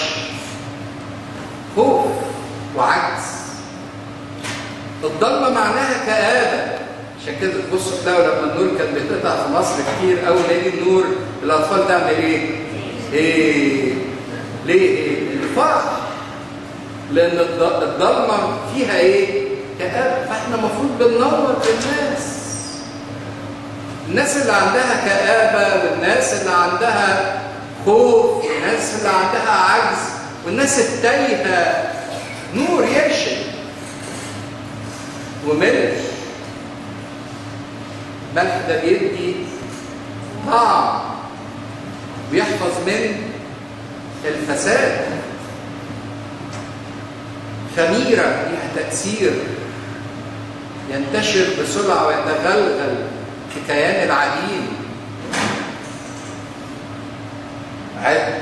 خوف وعجز. الضلمه معناها كآبه، عشان كده تبصوا تلاقوا لما النور كان بيتقطع في مصر كتير قوي نلاقي النور، الاطفال تعمل ايه؟ ليه؟ الفرح. لان الضلمه فيها ايه؟ كآبه، فاحنا المفروض بننور للناس. الناس اللي عندها كآبه، والناس اللي عندها خوف، والناس اللي عندها عجز، والناس التايهه، نور يرشد وملح. الملح ده بيدي طعم، بيحفظ من الفساد. خميرة ليها تأثير، ينتشر بسرعة ويتغلغل في كيان العديد. عد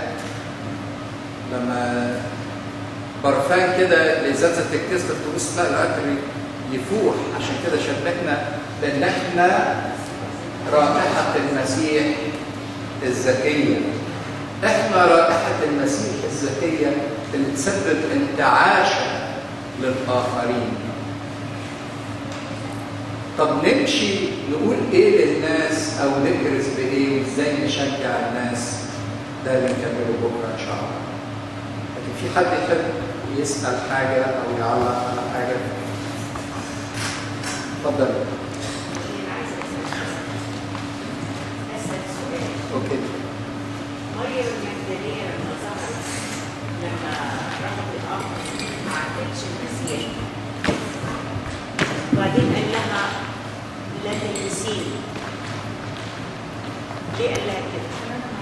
لما برفان كده لإزازة الكسر تبص تلاقي الأكل يفوح. عشان كده شبكنا بأن احنا رائحة المسيح الزكية. احنا رائحة المسيح الزكية اللي تسبب انتعاشا للآخرين. طب نمشي نقول ايه للناس او نكرز بايه وازاي نشجع الناس؟ ده اللي نكمله بكره ان شاء الله. لكن في حد يحب يسأل حاجة او يعلق على حاجة؟ اتفضل. اوكي. مريم المجدلية لما ظهرت، لما رفضت الأمر ما عرفتش المسيح، وبعدين قال لها لا تلمسيني. ليه قال لها كده؟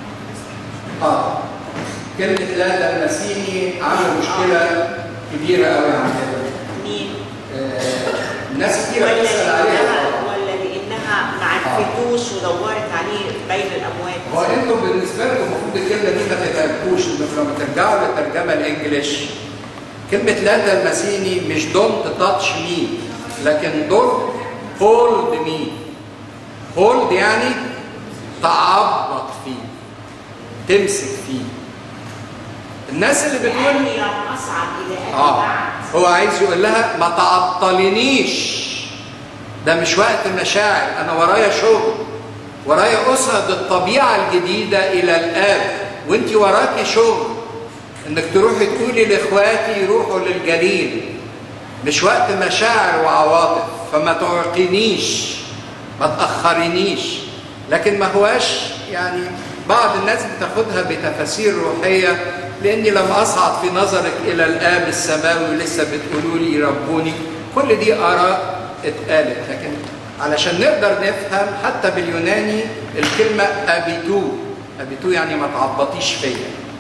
كلمة لا تلمسيني عمل مشكلة كبيرة قوي عندنا. مين؟ ناس كتير بتسأل عليها. ولا لأنها ما عرفتوش ودورت عليه بين الأموات؟ هو انتم بالنسبة لكم المفروض الكلمة دي ما تتركوش، انكم لما ترجعوا للترجمة الإنجليش كلمة لا تلمسيني مش don't touch me، لكن don't hold me. hold يعني تعبط فيه، تمسك فيه. الناس اللي بتقول يعني أصعب إلى بعد. هو عايز يقول لها ما تعطلينيش، ده مش وقت مشاعر، أنا ورايا شغل، ورايا أسعد الطبيعة الجديدة إلى الآب، وأنت وراكي شغل إنك تروحي تقولي لإخواتي يروحوا للجليل. مش وقت مشاعر وعواطف، فما تعقنيش، ما تأخرينيش. لكن ما هواش يعني بعض الناس بتاخدها بتفاسير روحية، لأني لم أصعد في نظرك إلى الآب السماوي ولسه بتقولوا لي ربوني. كل دي آراء اتقالت، لكن علشان نقدر نفهم حتى باليوناني الكلمة أبيتو. أبيتو يعني ما تعبطيش فيا،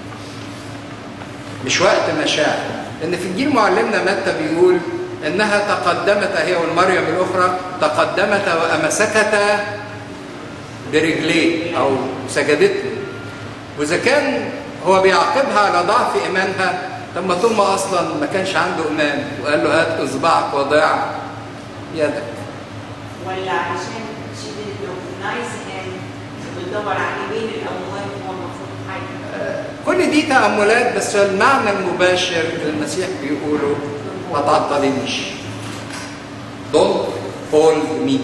مش وقت مشاعر. لأن في إنجيل معلمنا متى بيقول إنها تقدمت، هي والمريم الأخرى تقدمتا وأمسكتا برجليه أو سجدت له. وإذا كان هو بيعاقبها على ضعف إيمانها، طب ما ثم أصلا ما كانش عنده إيمان وقال له هات إصبعك وضع يدك. ولا عشان she didn't recognize him بتدور عليه بين الأموات وهو المفروض حي. كل دي تأملات، بس المعنى المباشر المسيح بيقوله ما تعطلينيش. Don't hold me.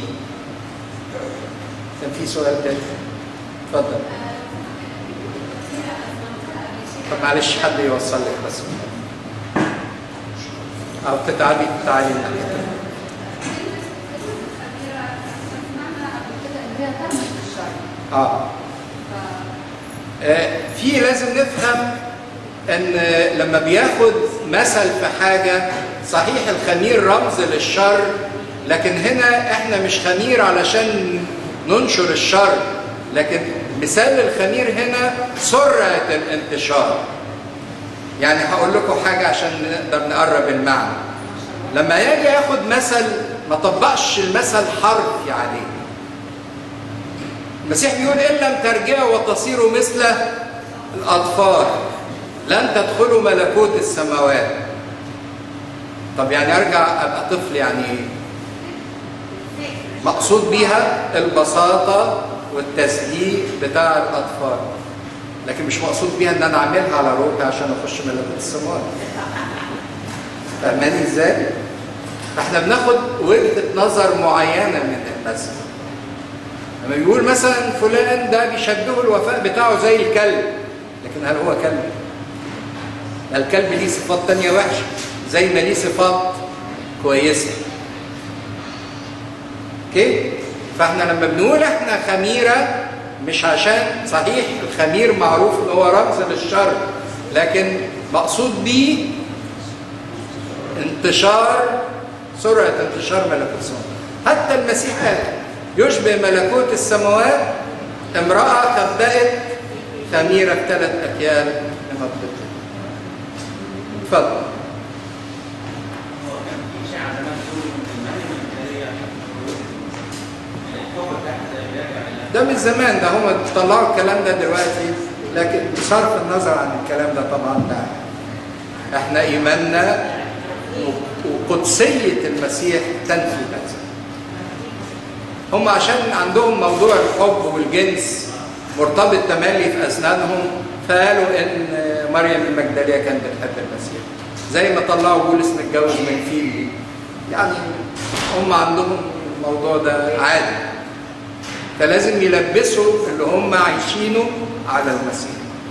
كان في سؤال تاني؟ اتفضل. طب معلش حد يوصل لك بس. أو تعالي في لازم نفهم ان لما بياخد مثل في حاجة، صحيح الخمير رمز للشر، لكن هنا احنا مش خمير علشان ننشر الشر، لكن مثال الخمير هنا سرعة الانتشار. يعني هقول لكم حاجة عشان نقدر نقرب المعنى. لما يجي ياخد مثل ما طبقش المثل حرفي عليه. المسيح بيقول إن لم ترجعوا وتصيروا مثل الأطفال لن تدخلوا ملكوت السماوات. طب يعني أرجع أبقى طفل يعني إيه؟ مقصود بيها البساطة والتسليك بتاع الأطفال، لكن مش مقصود بيها إن أنا أعملها على روحي عشان أخش ملكوت السماوات. فاهماني إزاي؟ فإحنا بناخد وجهة نظر معينة من المثل. لما بيقول مثلا فلان ده بيشبهه الوفاء بتاعه زي الكلب، لكن هل هو كلب؟ الكلب ليه صفات تانية وحشة زي ما ليه صفات كويسة. اوكي؟ فاحنا لما بنقول احنا خميرة مش عشان صحيح الخمير معروف ان هو رمز للشر، لكن مقصود بيه سرعة انتشار ملكوت السماوات. حتى المسيح قال يشبه ملكوت السماوات امرأة خبأت خميرة ب3 أكيال من الفضة. اتفضل. ده من زمان، ده هم طلعوا الكلام ده دلوقتي، لكن بصرف النظر عن الكلام ده طبعا لا. احنا ايماننا وقدسية المسيح تنفي هذا. هم عشان عندهم موضوع الحب والجنس مرتبط تملي في أذهانهم، فقالوا إن مريم المجدلية كانت بتحب المسيح، زي ما طلعوا بولس متجوز من فيلي. يعني هم عندهم الموضوع ده عادي، فلازم يلبسوا اللي هم عايشينه على المسيح.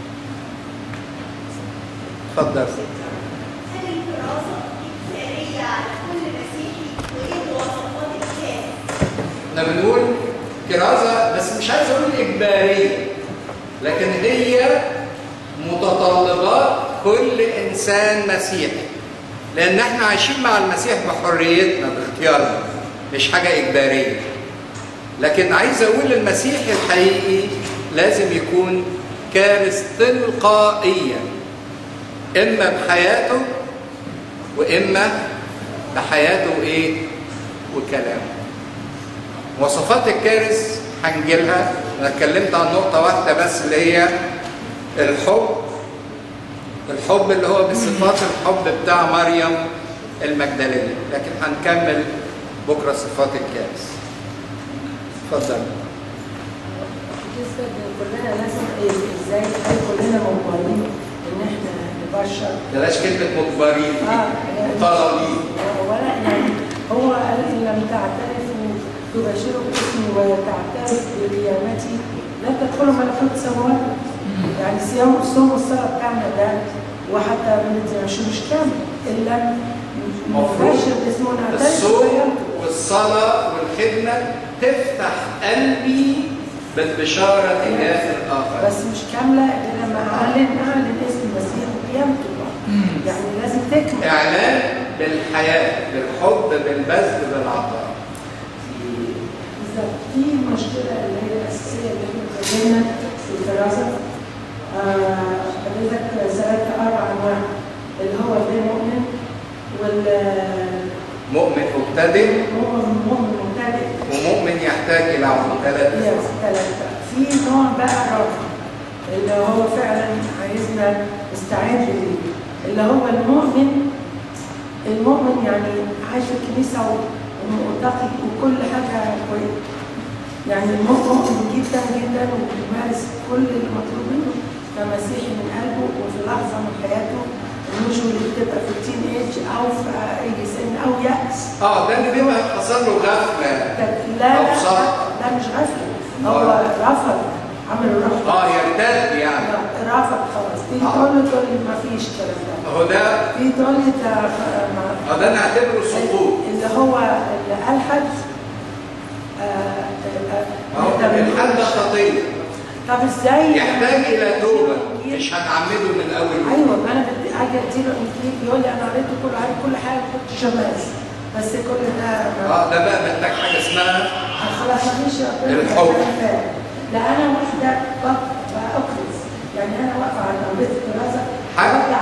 اتفضل. هل الكرازة إجبارية على كل مسيحي؟ وإيه مواصفات الكاهن؟ احنا بنقول كرازة، بس مش عايز اقول إجبارية، لكن هي متطلبات كل إنسان مسيحي، لأن احنا عايشين مع المسيح بحريتنا باختيارنا، مش حاجة إجبارية. لكن عايز أقول المسيحي الحقيقي لازم يكون كارث تلقائيا، إما بحياته وإما بحياته إيه؟ وكلامه. مواصفات الكارث هنجيلها. أنا اتكلمت عن نقطة واحدة بس اللي هي الحب اللي هو بصفات الحب بتاع مريم المجدلية، لكن هنكمل بكرة صفات الكارث. اتفضل. بالنسبه كلنا لازم ازاي كلنا مجبرين ان احنا نبشر. بلاش كلمة مجبرين طلبين. ولا يعني هو قال ان لم تعترفوا تبشروا باسمي وتعترف بقيامتي لا تدخلوا ملكوت السماوات. يعني الصوم والصلاه بتاعنا ده وحتى مش كامل الا نبشر باسمه ونعترف. الصوم والصلاة والخدمة تفتح قلبي بالبشارة تجاه الآخر، بس مش كاملة إلا لما أعلن اسم المسيح وقيامته. يعني لازم تكمل إعلان بالحياة، بالحب، بالبذل، بالعطاء. بالظبط. في مشكلة اللي هي الأساسية اللي احنا اتكلمنا في الدراسة. حضرتك سألت 4 أنواع اللي هو الغير مؤمن مؤمن مبتدئ ومؤمن يحتاج إلى عمل. 3. في نوع بقى رابع اللي هو فعلا عايزنا نستعد ليه، اللي هو المؤمن يعني عايش في الكنيسة ومتقي وكل حاجة كويسة. يعني مؤمن جدا جدا وبيمارس كل المطلوب منه كمسيحي من قلبه وفي لحظة من حياته، مش اللي بتبقى في التين ايج او في اي سن او يأس. ده اللي بيبقى حصل له غفله. لا مش غفله، هو رفض، عمل رفض. يرتد يعني. رفض خلاص. في تقول لي ما فيش الكلام ده. هو ده. في تقول لي ده نعتبره سقوط. اللي هو اللي ألحد. الحد ده خطيه. طب ازاي؟ يحتاج الى توبه، مش هنعمده من اول يوم. ايوه، انا بدي اجي اديله انجيل يقول لي انا قريته كله، عارف كل حاجه، كنت شماس، بس كل ده ده بقى محتاج حاجه اسمها خلاص مفيش الحب. لا انا واحده بقى اكرز، يعني انا واقفه على ترابيزه الدراسه حاجه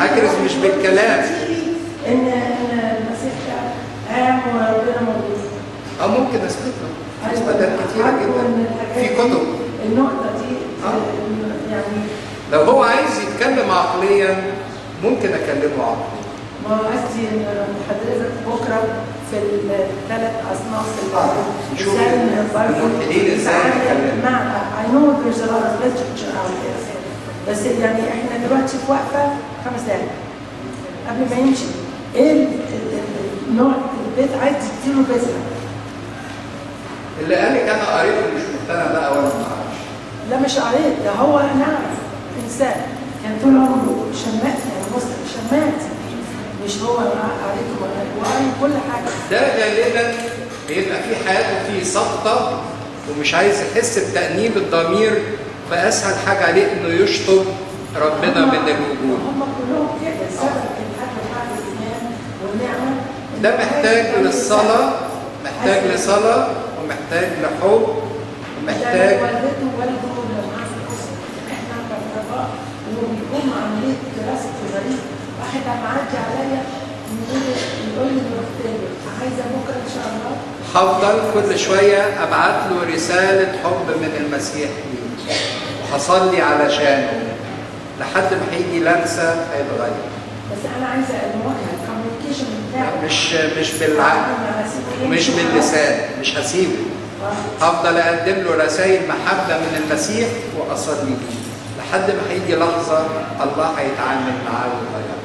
اكرز مش بالكلام. ان المسيح قام وربنا موجود. او ممكن اثبت له اثباتات كتيره جدا في كتب. النقطه دي يعني لو هو عايز يتكلم عقليا ممكن اكلمه عقليا. ما قصدي ان حضرتك بكره في الثلاث اصناف نشوف الملحدين ازاي يتكلموا. مع I know there's a lot of literature out there بس يعني احنا دلوقتي في وقفه 5 دقايق قبل ما يمشي. ايه النوع البيت عايز تديله بذره؟ اللي قال لك انا قريته مش مقتنع ده اولا ما اعرفش. لا مش قريت، ده هو انا اعرف انسان كان طول عمره شمات، يعني مسلم شمات، مش هو قريته وقري كل حاجه. ده غالبا بيبقى في حياته فيه سقطه ومش عايز يحس بتأنيب الضمير، فاسهل حاجه عليه انه يشطب ربنا من الوجود. هم كلهم كده سبب الحاجه بعد الايمان والنعمه. ده محتاج للصلاه، محتاج لصلاه ومحتاج لحب ومحتاج. والدته ووالده لما معاه في الاسره احنا كاطباء وبيقوم عمليه دراسه غريب. واحد معدي عليا يقول لي عايزه بكره ان شاء الله. هفضل كل شويه ابعت له رساله حب من المسيح ليه وهصلي علشانه لحد ما هيجي لمسه هيتغير. بس انا عايزه المواجهه الكوميونيكيشن بتاعه مش بالعقل مش باللسان، مش هسيبه. هفضل اقدم له رسائل محبه من المسيح واصلي له لحد ما هيجي لحظه الله هيتعامل معاه ويغيره.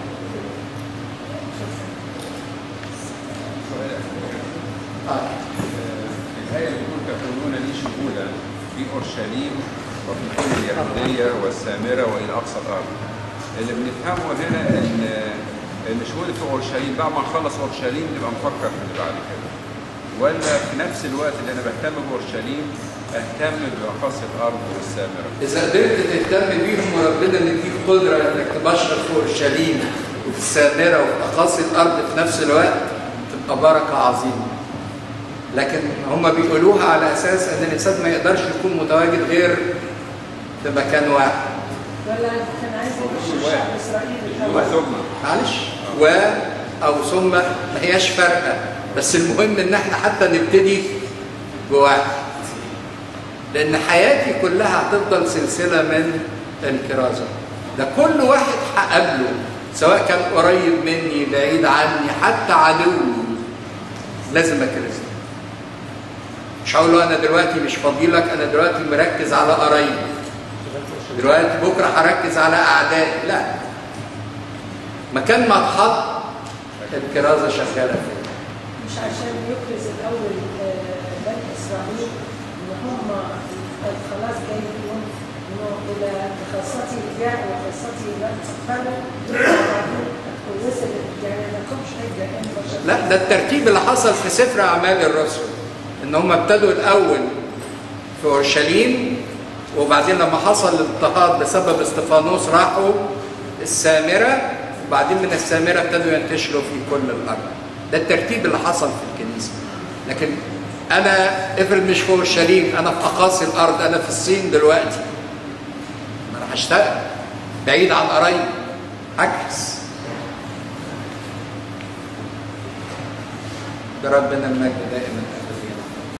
الآية اللي بتقول تكونون لي شهودا في أورشليم وفي كل اليهودية والسامرة وإلى أقصى الأرض. اللي بنفهمه هنا إن شهود في أورشليم بعد ما نخلص أورشليم نبقى نفكر في اللي بعد كده. ولا في نفس الوقت اللي أنا بهتم بأورشليم أهتم بأقاصي الأرض والسامرة. إذا قدرت تهتم بيهم وربنا مديك قدرة إنك تبشر في أورشليم وفي السامرة وفي أقاصي الأرض في نفس الوقت تبقى بركة عظيمة. لكن هم بيقولوها على أساس إن الإنسان ما يقدرش يكون متواجد غير في مكان واحد. ولا كان عايز يخش شعب إسرائيل معلش أو ثم ما هياش فارقة، بس المهم إن إحنا حتى نبتدي بواحد. لأن حياتي كلها هتفضل سلسلة من الكرازة. ده كل واحد هقابله سواء كان قريب مني بعيد عني حتى عدوي لازم أكرزه. مش هقول له أنا دلوقتي مش فاضيلك، أنا دلوقتي مركز على قرايبي، دلوقتي بكرة هركز على أعدائي. لا، مكان ما اتحط الكرازة شغالة فيه. مش عشان يكرز الأول بني إسرائيل إن هم خلاص جاي يقولون إنه إلى خاصتي الجاع وخاصتي فعلا ووصل يعني ما كنتش هيجي. لا، ده الترتيب اللي حصل في سفر أعمال الرسل، إن هم ابتدوا الأول في أورشليم وبعدين لما حصل الاضطهاد بسبب استفانوس راحوا السامرة وبعدين من السامرة ابتدوا ينتشروا في كل الأرض. ده الترتيب اللي حصل في الكنيسة. لكن أنا افرض مش في أورشليم، أنا في أقاصي الأرض، أنا في الصين دلوقتي، أنا هشتغل بعيد عن قرايبي، هكرس. بربنا المجد دائما.